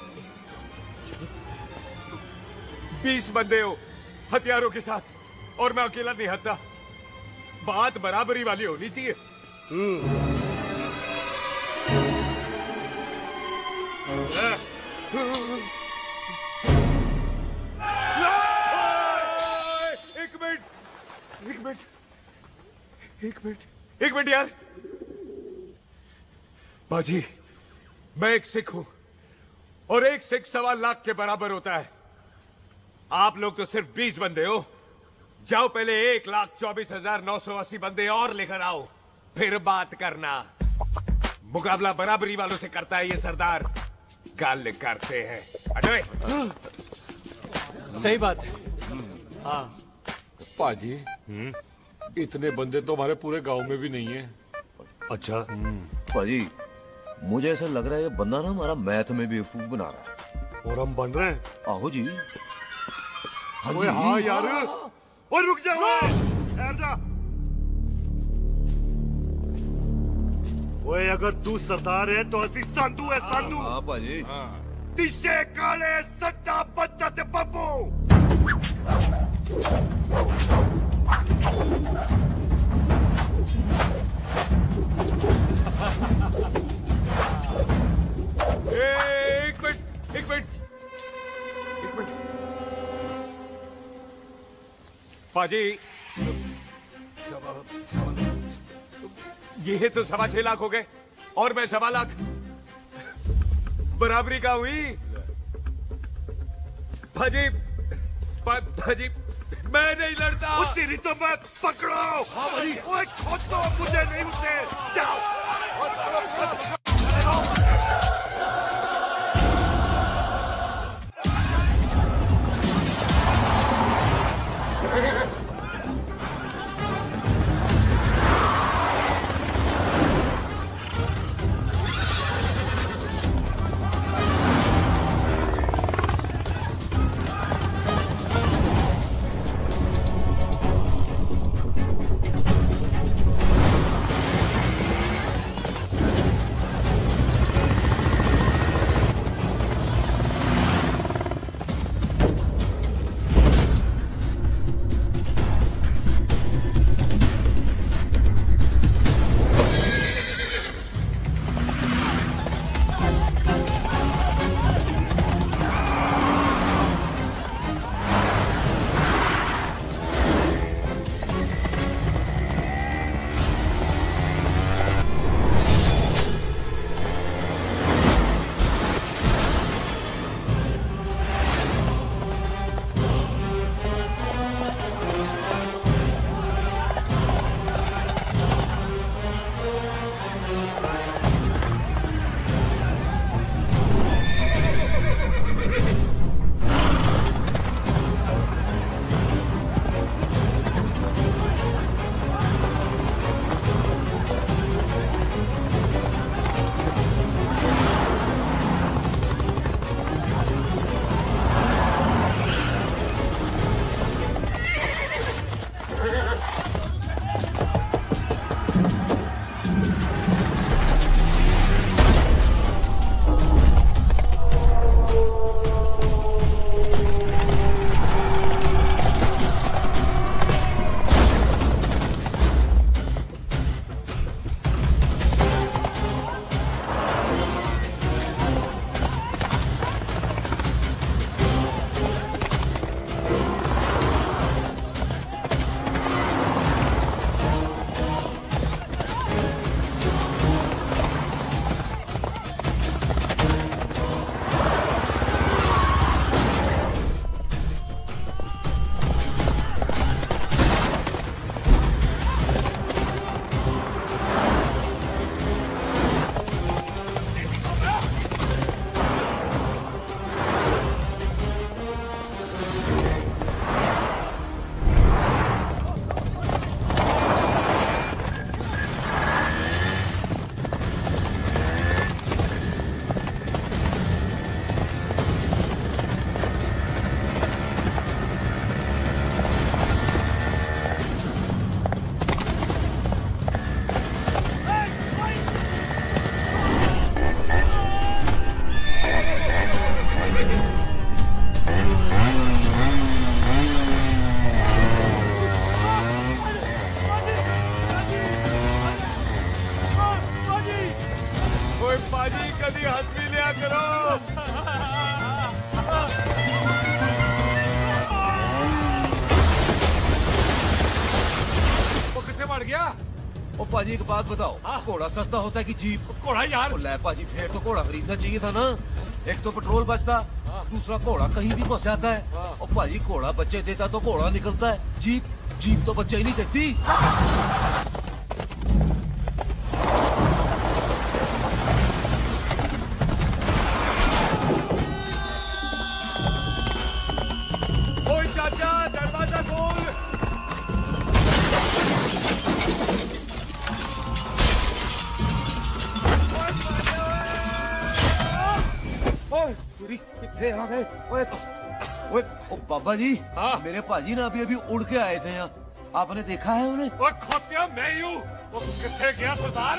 20 बंदे हो हथियारों के साथ, और मैं अकेला नहीं हटता। बात बराबरी वाली होनी चाहिए। एक मिनट यार। बाजी, मैं एक सिख हूं, और एक सिख 1.25 लाख के बराबर होता है। आप लोग तो सिर्फ 20 बंदे हो। जाओ पहले 1,24,980 बंदे और लेकर आओ, फिर बात करना। मुकाबला बराबरी वालों से करता है ये सरदार, गाल करते हैं। अरे सही बात है। हाँ पाजी, इतने बंदे तो हमारे पूरे गांव में भी नहीं है। अच्छा पाजी, मुझे ऐसा लग रहा है ये बंदा ना हमारा मैथ में बेवकूफ बना रहा है। और हम बन रहे हैं? आहो जी। ओए हाँ यार, ओए रुक जा, ठहर जा। ओए अगर तू सरदार है तो असी संधू है, संधू। हाँ पाजी। तिशे काले सच्चा बच्चा ते बब्बू। एक मिनट। पाजी, ये तो 6.25 लाख हो गए, और मैं 1.25 लाख। बराबरी का हुई। भाजी, मैं नहीं लड़ता। तेरी तो मैं पकड़ो। हाँ भाई। ओए खोदो, मुझे नहीं उठने। जाओ। कभी हंस भी लिया करो। वो कितने बढ़ गया? ओ पाजी एक बात बताओ, घोड़ा सस्ता होता है कि जीप? घोड़ा यार। ले पाजी फिर तो घोड़ा खरीदना चाहिए था ना। एक तो पेट्रोल बचता, दूसरा घोड़ा कहीं भी फंस जाता है। और पाजी घोड़ा बच्चे देता तो घोड़ा निकलता है, जीप तो बच्चे ही नहीं देती। ओए चाचा, दरवाजा खोल। ओए आ गए। ओए ओ बाबा जी, मेरे पाजी ना अभी उड़ के आए थे यहाँ, आपने देखा है उन्हें? वो खोतिया मैं ही हूँ। वो कितने गया सरदार?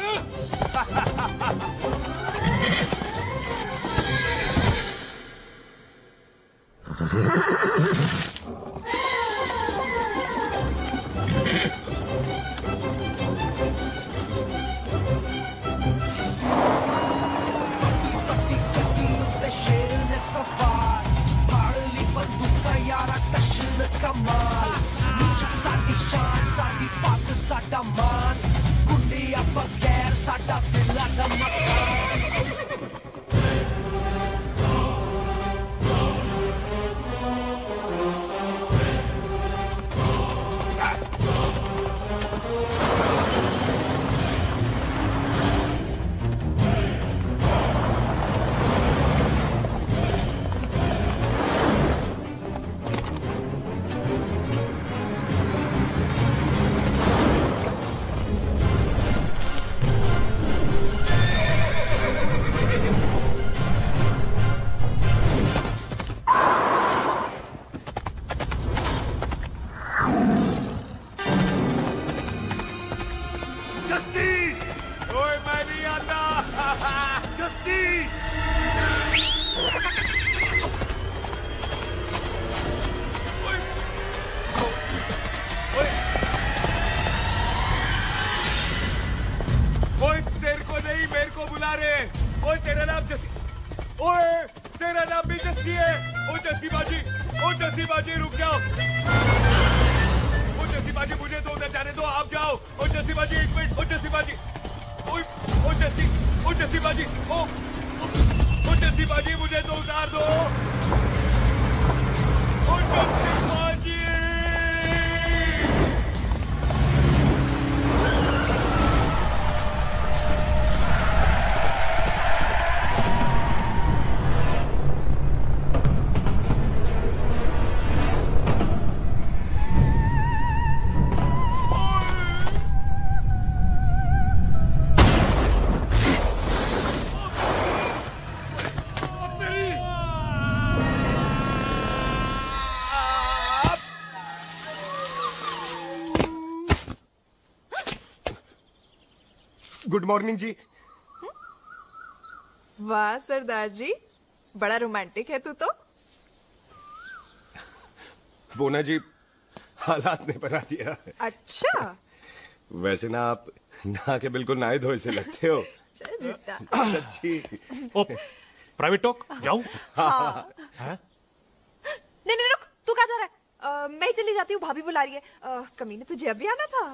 गुड मॉर्निंग जी। वाह सरदार जी, बड़ा रोमांटिक है तू तो। वो ना जी, हालात ने बना दिया। अच्छा। वैसे ना आप नहा के बिल्कुल नहाए धोए से लगते हो। चल झूठा। सच्ची। ओ, प्राइवेट टॉक जाऊं? हाँ। नहीं नहीं रुक, तू कहाँ जा रहा है? मैं ही चली जाती हूँ, भाभी बुला रही है। कमीने तुझे अभी आना था।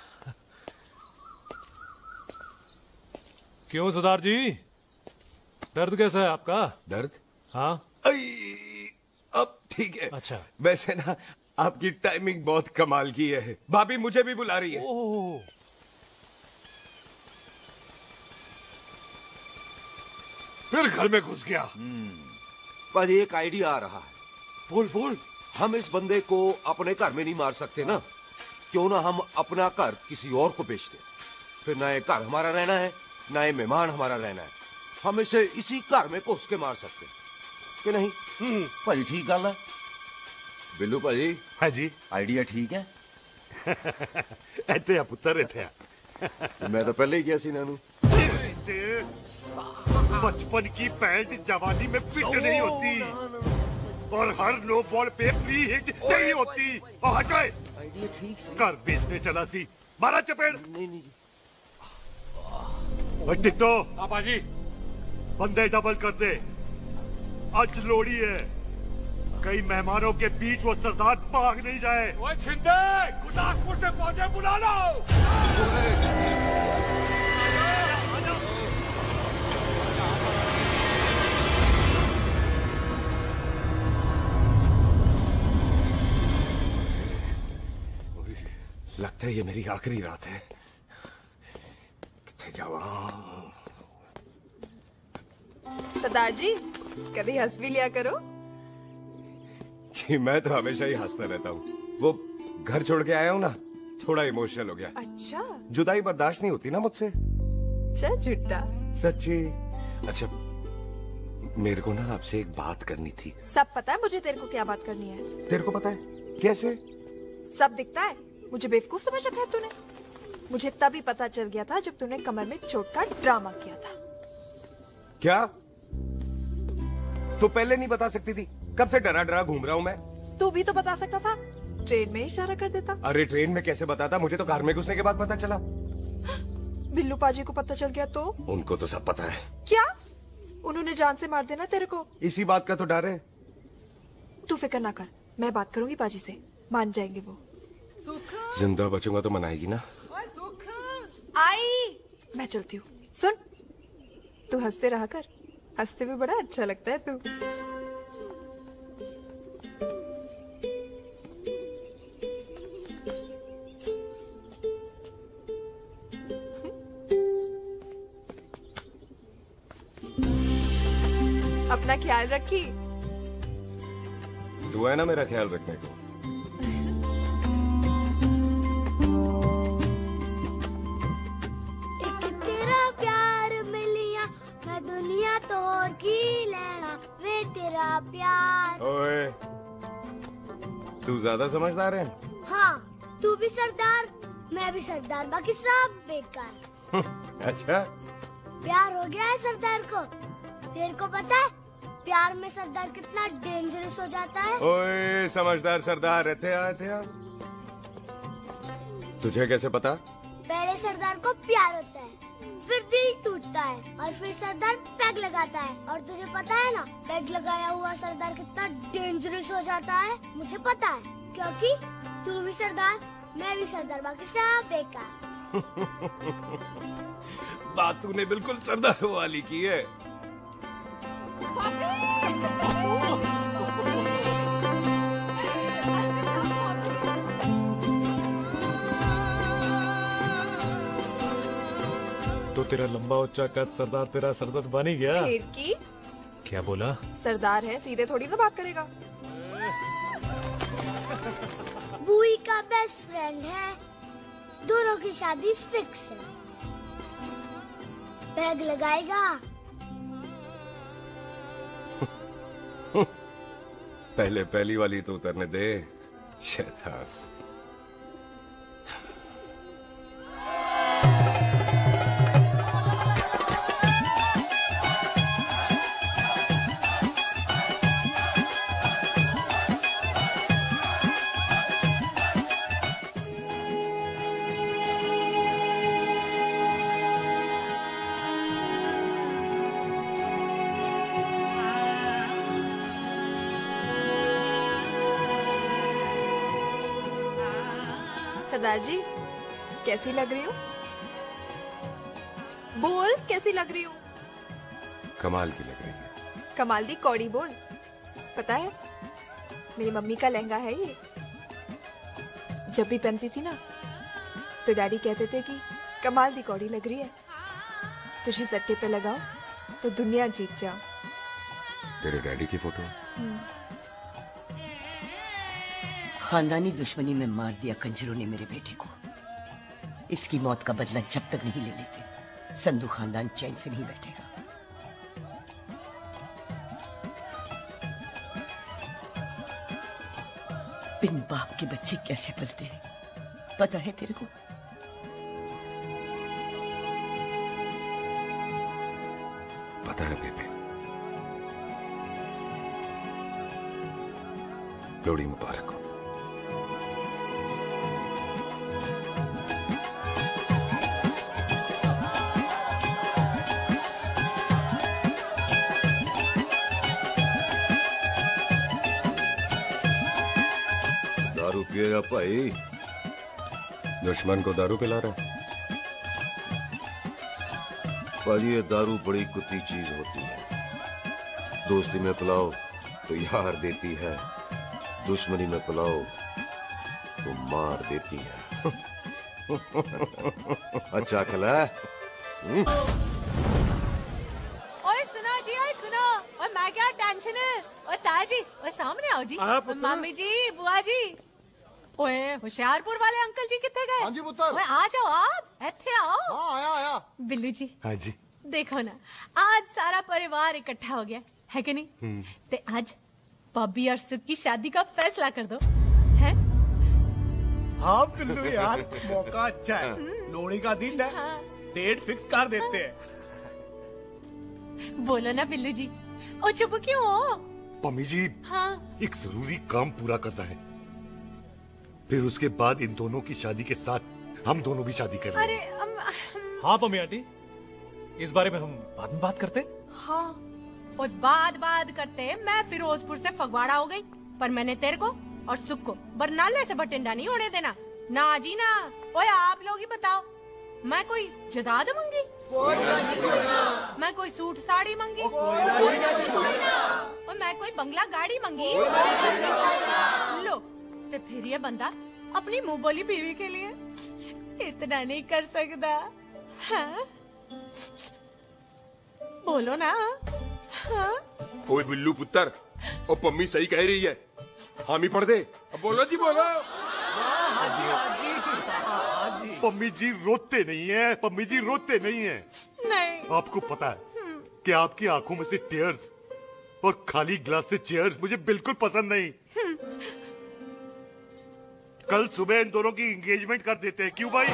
क्यों सरदार जी, दर्द कैसा है आपका? दर्द? हाँ। अब ठीक है। अच्छा। वैसे ना आपकी टाइमिंग बहुत कमाल की है। भाभी मुझे भी बुला रही है। ओह। फिर घर में घुस गया। पाजी एक आइडिया आ रहा है। बोल बोल। हम इस बंदे को अपने घर में नहीं मार सकते ना, क्यों ना हम अपना घर किसी और को बेच दें। फिर ना ये घर हमारा रहना है, ना ये मेहमान हमारा रहना है। हम इसे इसी घर में घुस के मार सकते कि नहीं? भाजी ठीक गल है। बिल्लू भाजी। हाँ जी। आइडिया ठीक है। इतने पुत्र इतने मैं तो पहले ही गया सी नानू। बचपन की पैंट जवानी में फिट नहीं होती और हर नो बॉल पे फ्री हिट नहीं होती। और हटाए आइडिया ठीक से। घर बेचने चला सी, मारा चपेड़। नहीं नहीं टिट्टो। पापा जी। बंदे डबल कर दे। आज लोड़ी है, कई मेहमानों के बीच वो सरदार भाग नहीं जाए। ओए छिंदे, गुरदासपुर से फौजें बुला लो। लगता है ये मेरी आखिरी रात है। किथे जावा? सरदार जी, कभी हंस भी लिया करो। जी मैं तो हमेशा ही हंसता रहता हूँ। वो घर छोड़ के आया हूँ ना, थोड़ा इमोशनल हो गया। अच्छा, जुदाई बर्दाश्त नहीं होती ना मुझसे। चल झूठा। सच्ची। अच्छा, मेरे को ना आपसे एक बात करनी थी। सब पता है मुझे तेरे को क्या बात करनी है। तेरे को पता है? कैसे? सब दिखता है। मुझे बेवकूफ समझ रखा है तूने। मुझे तभी पता चल गया था जब तूने कमर में चोट का ड्रामा किया था। क्या? तो पहले नहीं बता सकती थी? कब से डरा डरा घूम रहा हूँ मैं। तू भी तो बता सकता था, ट्रेन में इशारा कर देता। अरे ट्रेन में कैसे बताता? मुझे तो कार में घुसने के बाद पता चला। बिल्लू पाजी को पता चल गया तो? उनको तो सब पता है। क्या? उन्होंने जान से मार देना तेरे को। इसी बात का तो डर है। तू फिक्र ना कर, मैं बात करूंगी पाजी से, मान जाएंगे वो। जिंदा बचूंगा तो मनाएगी ना? आई, मैं चलती हूँ। सुन, तू हंसते रहा कर, हंसते में बड़ा अच्छा लगता है तू। अपना ख्याल रखी। तू है ना मेरा ख्याल रखने को। दुनिया तोड़ की लेना वे तेरा प्यार। ओए, तू ज्यादा समझदार है। हाँ, तू भी सरदार, मैं भी सरदार, बाकी सब बेकार। अच्छा, प्यार हो गया है सरदार को। तेरे को पता है प्यार में सरदार कितना डेंजरस हो जाता है? ओए समझदार सरदार रहते आए। तुझे कैसे पता? पहले सरदार को प्यार होता है, फिर दिल टूटता है और फिर सरदार पैग लगाता है। और तुझे पता है ना, पैग लगाया हुआ सरदार कितना डेंजरस हो जाता है? मुझे पता है, क्योंकि तू भी सरदार, मैं भी सरदार, बाकी सब बेकार। बात तूने बिल्कुल सरदार वाली की है। तो तेरा लंबा उच्चा कद सरदार तेरा सरदर्द बन ही गया। फिर की? क्या बोला? सरदार है, सीधे थोड़ी ना बात करेगा। बुई का बेस्ट फ्रेंड है, दोनों की शादी फिक्स है। पैग लगाएगा। पहले पहली वाली तो उतरने दे, शैतान। सरदार जी, कैसी लग रही हूँ? बोल, कैसी लग रही हूँ? कमाल की लग रही है। कमाल दी कौड़ी बोल। पता है, मेरी मम्मी का लहंगा है ये। जब भी पहनती थी ना, तो डैडी कहते थे कि कमाल दी कौड़ी लग रही है, तुझे सट्टे पे लगाओ तो दुनिया जीत जाओ। तेरे डैडी की फोटो? खानदानी दुश्मनी में मार दिया कंजरों ने मेरे बेटे को। इसकी मौत का बदला जब तक नहीं ले लेते, संधू खानदान चैन से नहीं बैठेगा। बिन बाप के बच्चे कैसे पलते हैं, पता है तेरे को? पता है बेबे। लोहड़ी मुबारक हो। पिएगा भाई? दुश्मन को दारू पिला रहा है? भाजी ये दारू बड़ी कुत्ती चीज होती है। दोस्ती में पिलाओ तो यार देती है, दुश्मनी में पिलाओ तो मार देती है। अच्छा खिला है? ओए सुनो जी, ओए सुनो, ओए मैं क्या टेंशन है? ओए ताजी, ओए सामने आओ जी। मामी जी, बुआ जी। ओए होशियारपुर वाले अंकल जी कितने गए? हाँ जी पुत्र। ओए आ जाओ आप, इत्थे आओ। हाँ आया। बिल्लू जी। हाँ जी। देखो ना, आज सारा परिवार इकट्ठा हो गया है कि नहीं? ते आज बॉबी और सुख की शादी का फैसला कर दो, है? हाँ बिल्लू यार, मौका अच्छा है। लोहड़ी का दिन है, डेट फिक्स कर देते हैं। बोलो ना बिल्लू जी, ओ चुप क्यों हो? पम्मी जी, हाँ एक जरूरी काम पूरा करना है, फिर उसके बाद इन दोनों की शादी के साथ हम दोनों भी शादी कर अरे हाँ पम्मी आंटी, इस बारे में हम बाद में बात करते। हाँ और बाद करते मैं फिरोजपुर से फगवाड़ा हो गई, पर मैंने तेरे को और सुख को बरनाले से बटिंडा नहीं होने देना। ना जी ना। ओए आप लोग ही बताओ, मैं कोई जायदाद मांगी? मैं कोई सूट साड़ी मांगी? और मैं कोई बंगला गाड़ी मांगी? लो तो फिर ये बंदा अपनी मुंह बोली बीवी के लिए इतना नहीं कर सकता, हाँ? बोलो ना। हाँ? ओए बिल्लू पुत्र, ओ पम्मी सही कह रही है, हामी पढ़ दे। अब बोलो जी बोलो। पम्मी जी रोते नहीं है, पम्मी जी रोते नहीं है। नहीं। आपको पता है कि आपकी आंखों में से टीयर्स और खाली ग्लास से चेयर्स मुझे बिल्कुल पसंद नहीं। कल सुबह इन दोनों की एंगेजमेंट कर देते हैं, क्यों भाई?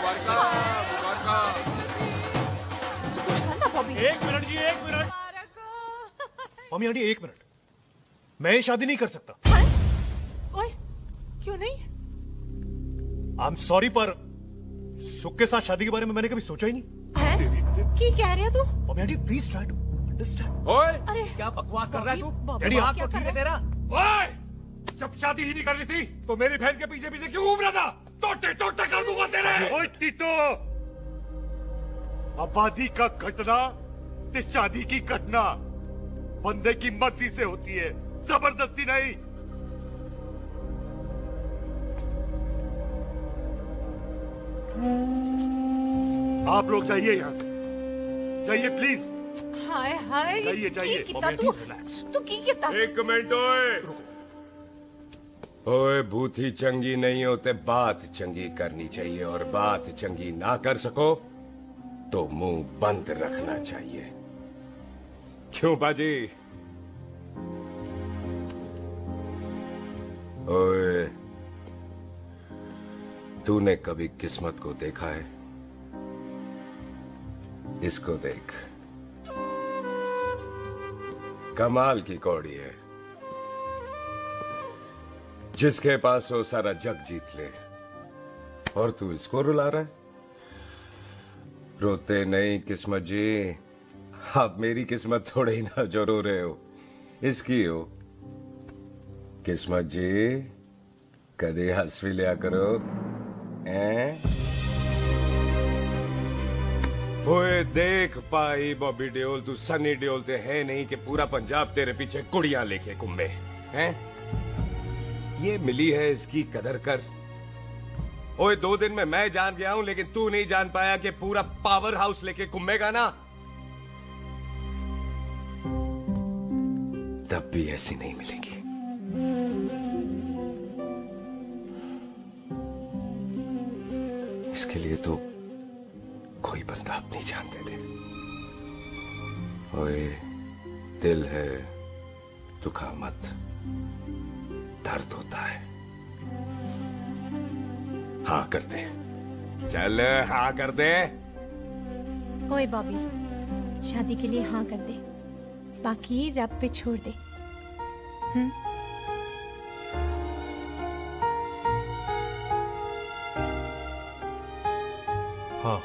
एक मिनट जी, एक मिनट। मम्मी आंटी एक मिनट, मैं शादी नहीं कर सकता। ओए क्यों नहीं? आई एम सॉरी, पर सुख के साथ शादी के बारे में मैंने कभी सोचा ही नहीं। की कह रहे तू? Mummy aunty please try to understand. ओए अरे क्या बकवास कर रहा है तू? डैडी आप तो ठीक है तेरा। ओए जब शादी ही नहीं करनी थी तो मेरी बहन के पीछे पीछे क्यों घूम रहा था? टोटे टोटे कर दूंगा तेरे। ओए टीटो, आबादी का घटना ते शादी की घटना बंदे की मर्जी से होती है, जबरदस्ती नहीं। आप लोग जाइए यहाँ से, जाइए प्लीज। हाय हाय, जाइए जाइए। तू की कितना? एक मिनट ओए। ओए भूथी चंगी नहीं होते, बात चंगी करनी चाहिए, और बात चंगी ना कर सको तो मुंह बंद रखना चाहिए। क्यों बाजी? ओए तूने कभी किस्मत को देखा है? इसको देख, कमाल की कौड़ी है, जिसके पास हो सारा जग जीत ले, और तू इसको रुला रहा है? रोते नहीं किस्मत जी, आप मेरी किस्मत थोड़े ही ना जो रो रहे हो, इसकी हो। किस्मत जी कदे हंस भी लिया करो, ओए देख पाई बॉबी देओल, तू सनी देओल ते है नहीं कि पूरा पंजाब तेरे पीछे कुड़ियां लेके घूमे हैं? ये मिली है, इसकी कदर कर। ओए 2 दिन में मैं जान गया हूं, लेकिन तू नहीं जान पाया कि पूरा पावर हाउस लेके घूमेगा ना, तब भी ऐसी नहीं मिलेगी। इसके लिए तो कोई बंदा अपनी जान दे दे। ओए दिल है, दुखा मत, दर्द होता है। हाँ कर दे, चल हाँ कर दे। ओए बॉबी, शादी के लिए हाँ कर दे, बाकी रब पे छोड़ दे। हाँ।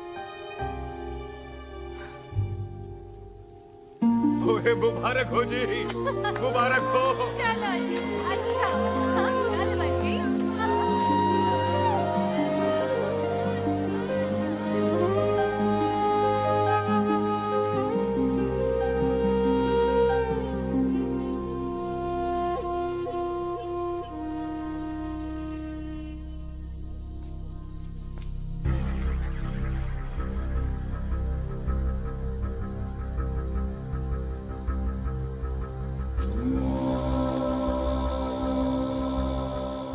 ओए मुबारक हो जी, मुबारक हो। चलो जी, अच्छा। हाँ, चल बच्ची।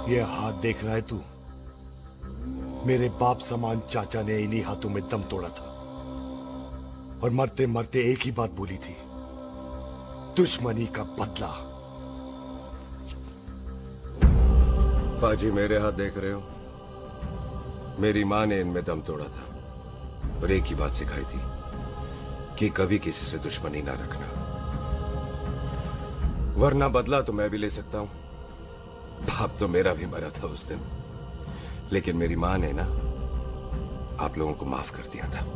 ये हाथ देख रहा है तू? मेरे बाप समान चाचा ने इन्हीं हाथों में दम तोड़ा था और मरते मरते एक ही बात बोली थी, दुश्मनी का बदला। पाजी मेरे हाथ देख रहे हो? मेरी माँ ने इनमें दम तोड़ा था और एक ही बात सिखाई थी कि कभी किसी से दुश्मनी ना रखना, वरना बदला तो मैं भी ले सकता हूं। बाप तो मेरा भी मरा था उस दिन, लेकिन मेरी माँ ने ना आप लोगों को माफ कर दिया था।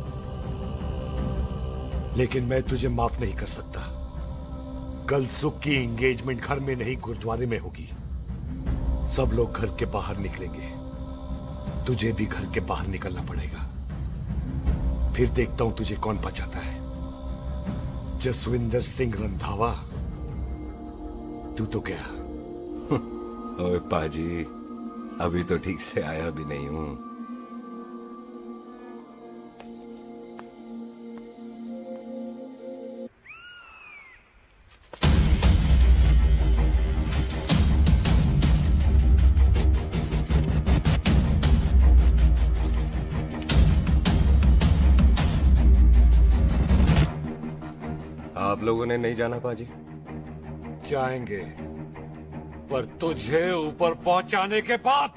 लेकिन मैं तुझे माफ नहीं कर सकता। कल सुख की एंगेजमेंट घर में नहीं गुरुद्वारे में होगी। सब लोग घर के बाहर निकलेंगे, तुझे भी घर के बाहर निकलना पड़ेगा। फिर देखता हूं तुझे कौन बचाता है। जसविंदर सिंह रंधावा, तू तो क्या? ओए पाजी, अभी तो ठीक से आया भी नहीं हूं। आप लोगों ने नहीं जाना पाजी? जाएंगे, पर तुझे ऊपर पहुंचाने के बाद।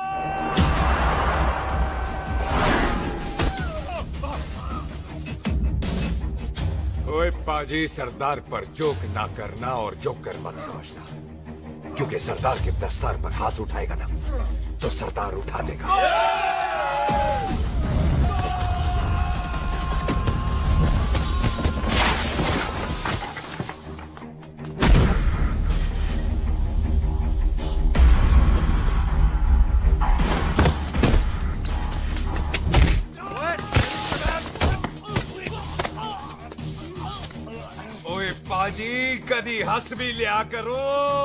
ओए पाजी, सरदार पर जोक ना करना और जोक कर मत समझना, क्योंकि सरदार के दस्तार पर हाथ उठाएगा ना तो सरदार उठा देगा। पाजी, कदी हंस भी लिया करो।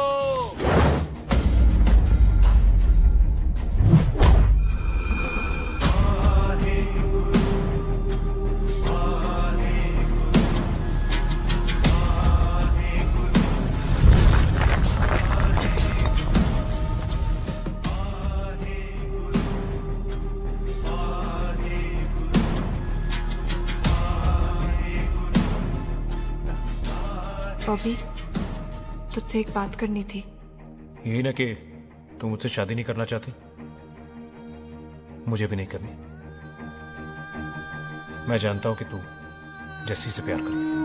बॉबी, तुझसे एक बात करनी थी। यही ना कि तू मुझसे शादी नहीं करना चाहती? मुझे भी नहीं करनी। मैं जानता हूं कि तू जस्सी से प्यार करती है।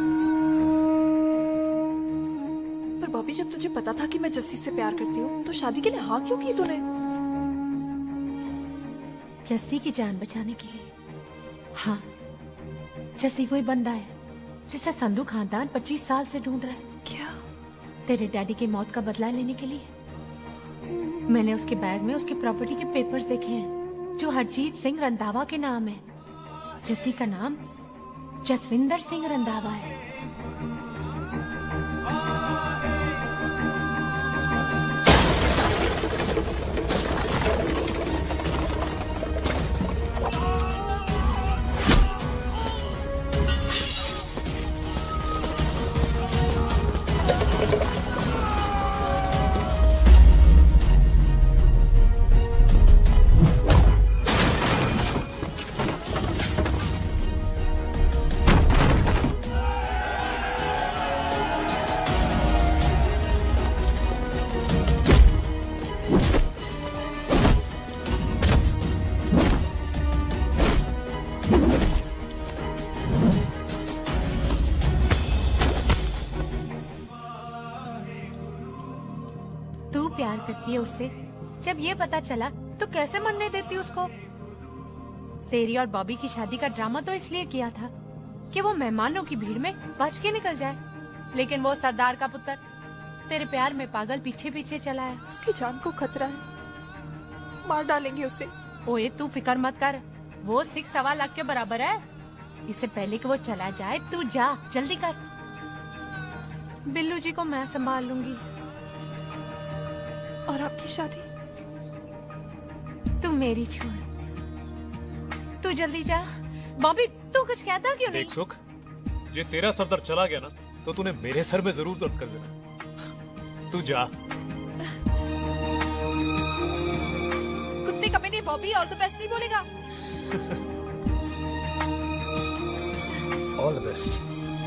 पर बॉबी, जब तुझे पता था कि मैं जस्सी से प्यार करती हूँ तो शादी के लिए हाँ क्यों की तूने? जस्सी की जान बचाने के लिए। हाँ, जस्सी वही बंदा है जिसे संधू खानदान 25 साल से ढूंढ रहा है। क्या? तेरे डैडी की मौत का बदला लेने के लिए। मैंने उसके बैग में उसकी प्रॉपर्टी के पेपर्स देखे हैं जो हरजीत सिंह रंधावा के नाम है। जस्सी का नाम जसविंदर सिंह रंधावा है। प्यार करती है उससे। जब ये पता चला तो कैसे मरने देती उसको? तेरी और बॉबी की शादी का ड्रामा तो इसलिए किया था कि वो मेहमानों की भीड़ में बच के निकल जाए, लेकिन वो सरदार का पुत्र तेरे प्यार में पागल पीछे पीछे चला है। उसकी जान को खतरा है, मार डालेंगे उसे। ओए तू फिक्र मत कर, वो 6.25 लाख के बराबर है। इससे पहले कि वो चला जाए तू जा, जल्दी कर। बिल्लू जी को मैं संभाल लूंगी। और आपकी शादी? तू मेरी छोड़, तू जल्दी जा। बॉबी तू कुछ कहता क्यों नहीं? देख सुख, ये तेरा सरदार चला गया ना तो तूने मेरे सर में जरूर दर्द कर देना। तू जा। अपनी कमेटी बॉबी और तो बेस्ट नहीं बोलेगा। All the best.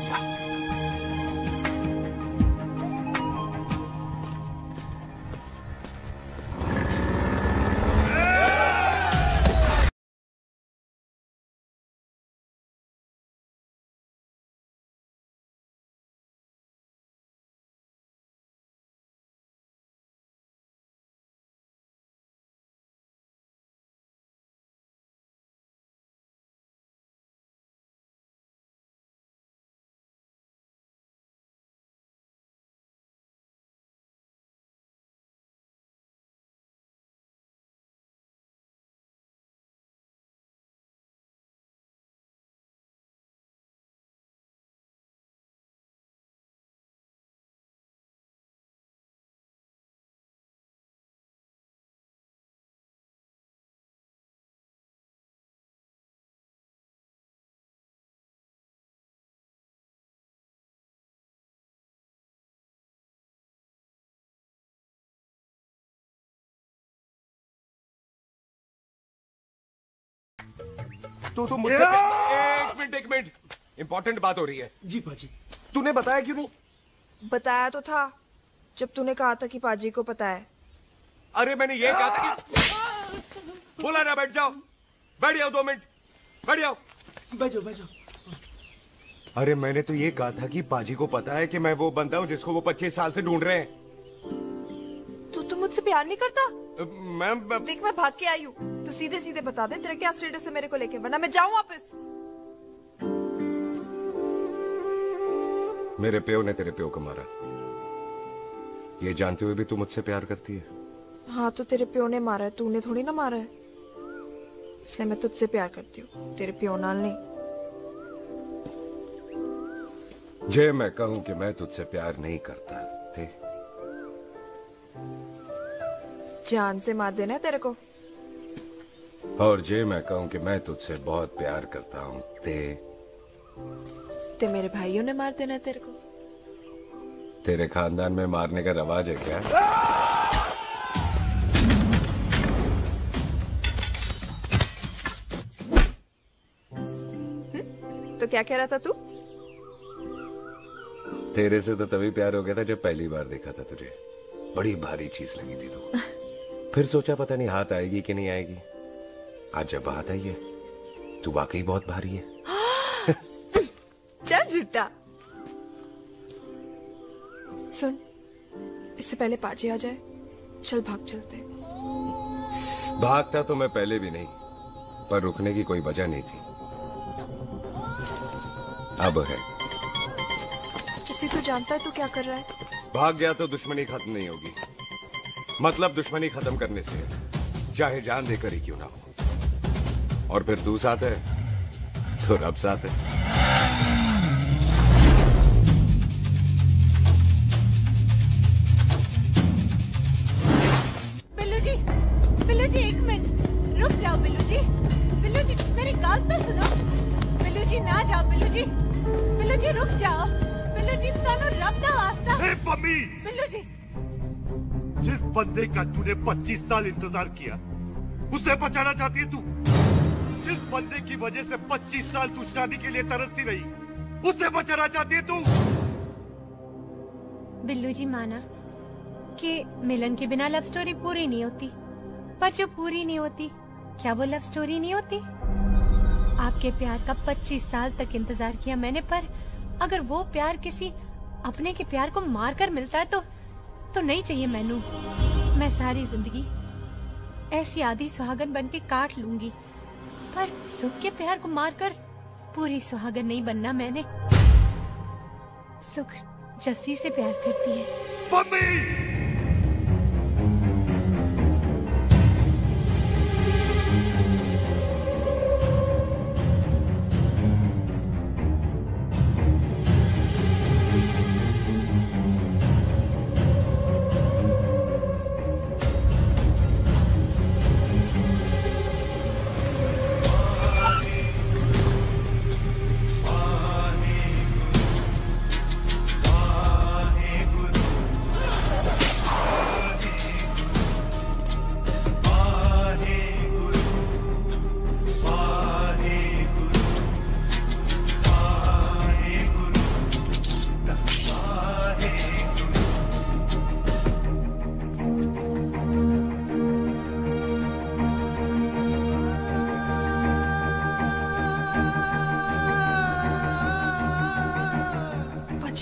तो मुझे एक मिनट इंपॉर्टेंट बात हो रही है। जी पाजी। तूने बताया क्यों नहीं? बताया तो था जब तूने कहा था कि पाजी को पता है। अरे मैंने ये कहा था कि बोला ना बैठ जाओ, बैठ जाओ 2 मिनट, बैठ जाओ। बैठ जाओ। अरे मैंने तो ये कहा था कि पाजी को पता है कि मैं वो बंदा हूँ जिसको वो 25 साल से ढूंढ रहे हैं। तू मुझसे प्यार नहीं करता? मैम देख मैं भाग के आई हूँ, तो सीधे सीधे बता दे तेरा क्या स्टेटस है मेरे को लेके, वरना मैं जाऊँ वापस। मेरे प्यो ने तेरे प्यो को मारा, ये जानते हुए भी तू मुझसे प्यार करती है? हाँ तो तेरे प्यो ने मारा है, तूने थोड़ी ना मारा है, इसलिए मैं तुझसे प्यार करती हूँ, तेरे प्यो नाल नहीं। जे मैं कहूं कि मैं तुझसे प्यार नहीं करता थे, जान से मार देना है तेरे को। और जे मैं कहूं कि मैं तुझसे बहुत प्यार करता हूं ते मेरे भाइयों ने मार देना है तेरे को। तेरे खानदान में मारने का रवाज है क्या? तो क्या कह रहा था तू? तेरे से तो तभी प्यार हो गया था जब पहली बार देखा था तुझे, बड़ी भारी चीज लगी थी तू। फिर सोचा पता नहीं हाथ आएगी कि नहीं आएगी, आज जब हाथ आई है तू वाकई बहुत भारी है। चल झूठा। सुन, इससे पहले पाजी आ जाए, चल भाग चलते। भागता तो मैं पहले भी नहीं, पर रुकने की कोई वजह नहीं थी, अब है। जैसे तू जानता है तू क्या कर रहा है। भाग गया तो दुश्मनी खत्म नहीं होगी, मतलब दुश्मनी खत्म करने से चाहे जान देकर ही क्यों ना हो। और फिर तू साथ है तो रब साथ है। बिल्लू जी 1 मिनट रुक जाओ। बिल्लू जी मेरी बात तो सुनो। बिल्लू जी ना जाओ। बिल्लू जी रुक जाओ। बिल्लू जी तानो रब दा वास्ता। मम्मी, बिल्लू जी जिस बंदे का तूने 25 साल इंतजार किया उसे बचाना चाहती है तू? जिस बंदे की वजह से 25 साल तू शादी के लिए तरसती रही उसे बचाना चाहती है तू? बिल्लू जी माना कि मिलन के बिना लव स्टोरी पूरी नहीं होती, पर जो पूरी नहीं होती क्या वो लव स्टोरी नहीं होती? आपके प्यार का 25 साल तक इंतजार किया मैंने, पर अगर वो प्यार किसी अपने के प्यार को मारकर मिलता है तो नहीं चाहिए मैनू। मैं सारी जिंदगी ऐसी आधी सुहागन बन के काट लूंगी, पर सुख के प्यार को मारकर पूरी सुहागन नहीं बनना मैंने। सुख जस्सी से प्यार करती है। मम्मी!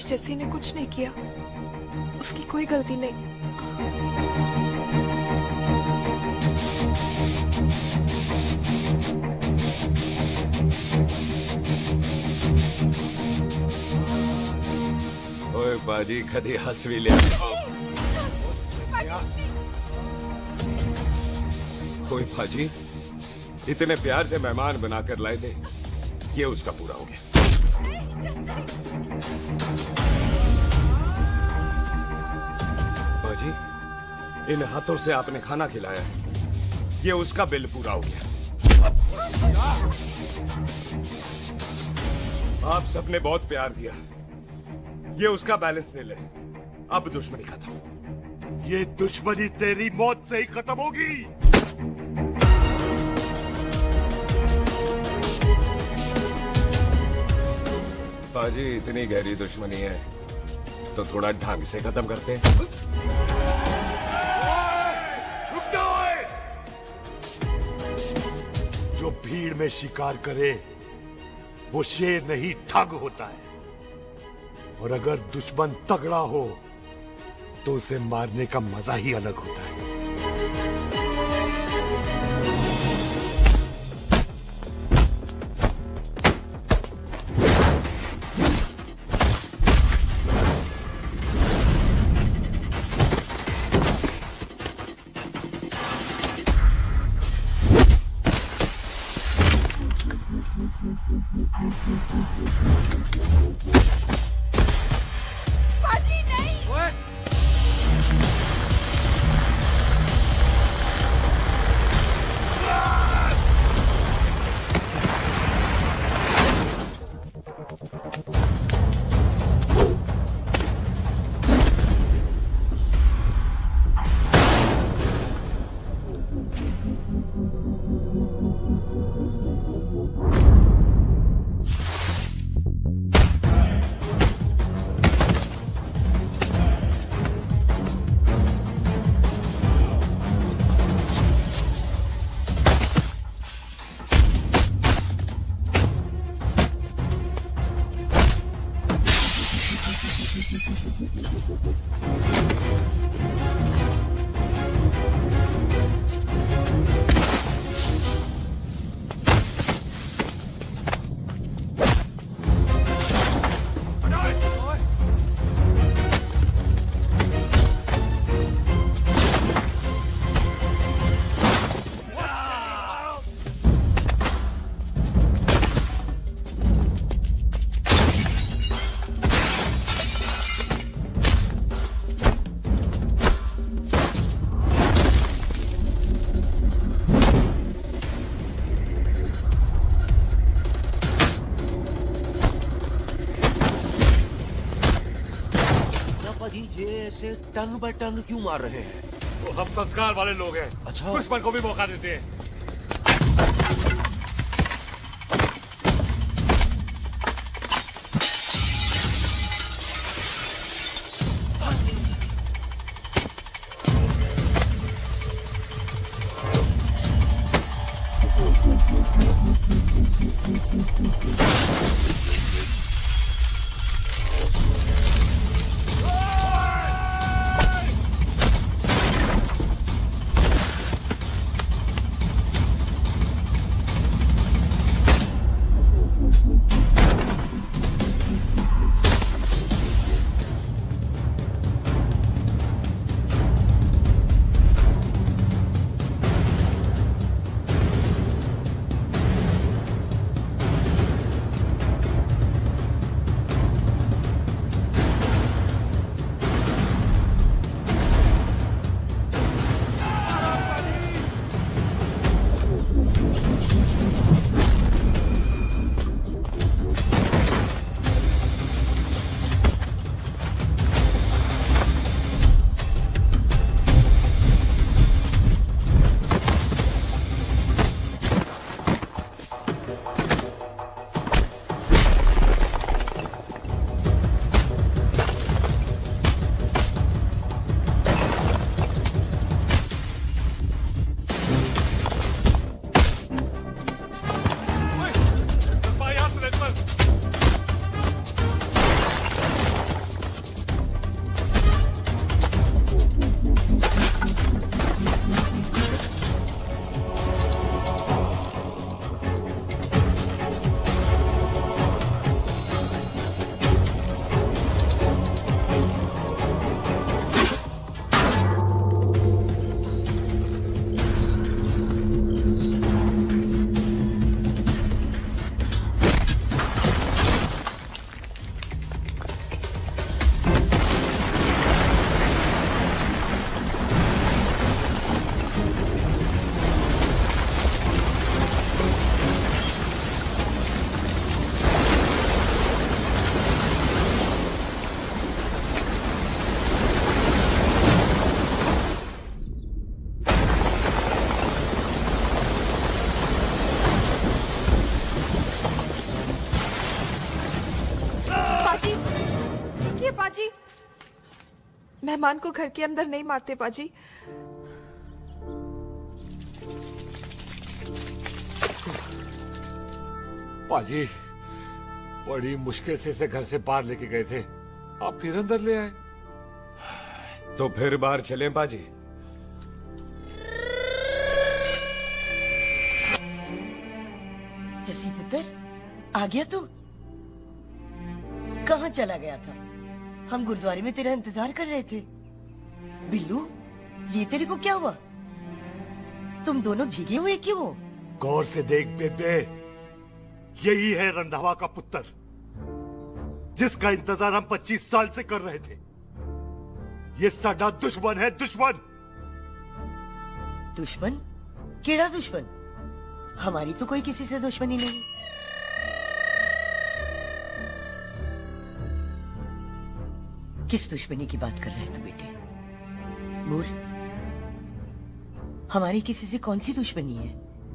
जस्सी ने कुछ नहीं किया, उसकी कोई गलती नहीं। ओए बाजी कदी हंस भी लिया। ओए बाजी इतने प्यार से मेहमान बनाकर लाए थे, ये उसका पूरा हो गया। बाजी इन हाथों से आपने खाना खिलाया, ये उसका बिल पूरा हो गया। आप सबने बहुत प्यार दिया, ये उसका बैलेंस ले ले। अब दुश्मनी खत्म। ये दुश्मनी तेरी मौत से ही खत्म होगी। बाजी इतनी गहरी दुश्मनी है तो थोड़ा ढंग से खत्म करते हैं। रुक जाओ। जो भीड़ में शिकार करे वो शेर नहीं ठग होता है, और अगर दुश्मन तगड़ा हो तो उसे मारने का मजा ही अलग होता है। बाजी नहीं। ये ऐसे टन बाय टन क्यों मार रहे हैं? वो हम संस्कार वाले लोग हैं। अच्छा। दुश्मन को भी मौका देते हैं। पाजी, मेहमान को घर के अंदर नहीं मारते पाजी। पाजी, बड़ी मुश्किल से इसे घर से बाहर लेके गए थे, आप फिर अंदर ले आए। तो फिर बाहर चलें पाजी। जसी पुत्र, आ गया तू? कहाँ चला गया था? हम गुरुद्वारे में तेरा इंतजार कर रहे थे। बिल्लू, ये तेरे को क्या हुआ? तुम दोनों भीगे हुए क्यों हो? गौर से देख बेबे, यही है रंधावा का पुत्र, जिसका इंतजार हम 25 साल से कर रहे थे। ये साडा दुश्मन है, दुश्मन। दुश्मन? केड़ा दुश्मन? हमारी तो कोई किसी से दुश्मनी नहीं। किस दुश्मनी की बात कर रहे हैं तू बेटे? बोल, हमारी किसी से कौन सी दुश्मनी है?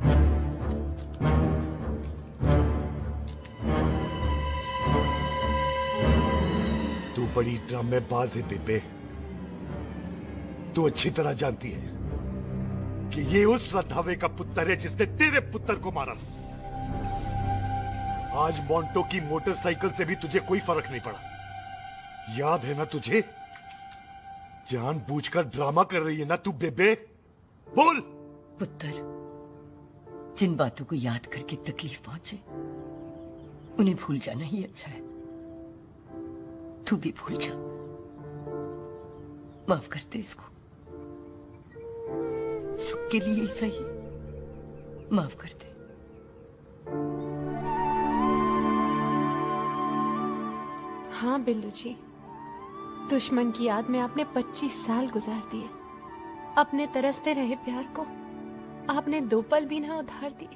तू बड़ी ड्रामेबाज है बेबे। तू अच्छी तरह जानती है कि ये उस रंधावे का पुत्र है जिसने तेरे पुत्र को मारा। आज मोंटो की मोटरसाइकिल से भी तुझे कोई फर्क नहीं पड़ा। याद है ना तुझे? जानबूझकर ड्रामा कर रही है ना तू बेबे? बोल। पुत्र, जिन बातों को याद करके तकलीफ पहुंचे उन्हें भूल जाना ही अच्छा है। तू भी भूल जा। माफ कर दे इसको, सुख के लिए ही सही। माफ कर दे। हाँ बिल्लू जी, दुश्मन की याद में आपने 25 साल गुजार दिए। अपने तरसते रहे प्यार को आपने 2 पल भी ना उधार दिए।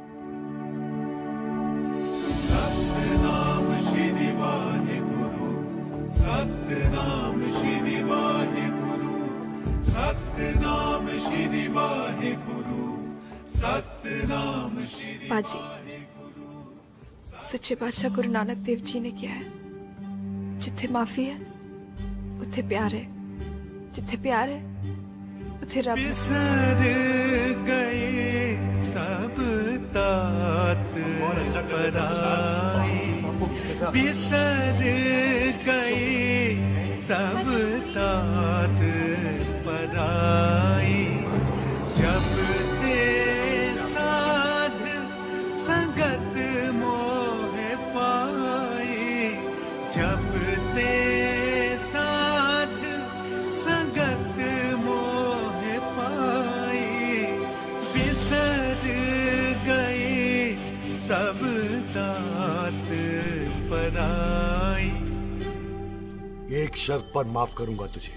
सतनाम श्री वाहेगुरु, सतनाम श्री वाहेगुरु, सतनाम श्री वाहेगुरु, सतनाम श्री। पाजी, सच्चे बादशाह गुरु नानक देव जी ने किया है, जिथे माफी है उथे प्यार है, जिथे प्यार है उथे रब। बिसर गए सब तात पराई, बिसर गए सब तात पराई। जब ते साध संगत मोह पाई, जब ते साध संगत मोह पाई, बिसर गए सब तात पराई। एक शर्त पर माफ करूंगा तुझे,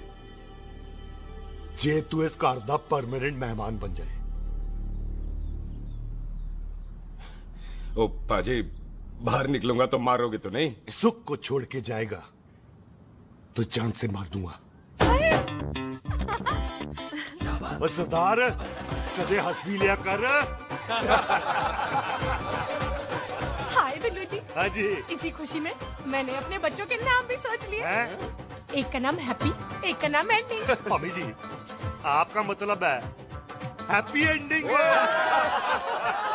जे तू इस घर दा परमानेंट मेहमान बन जाए। ओ पाजी, बाहर निकलूंगा तो मारोगे तो नहीं? सुख को छोड़ के जाएगा तो जान से मार दूंगा। बस सरदार, कदे हंस भी लिया कर। हाय बिल्लू जी। हाँ जी। इसी खुशी में मैंने अपने बच्चों के नाम भी सोच लिए। एक का नाम हैप्पी, एक का नाम एंडिंग। मम्मी जी, आपका मतलब है हैप्पी एंडिंग।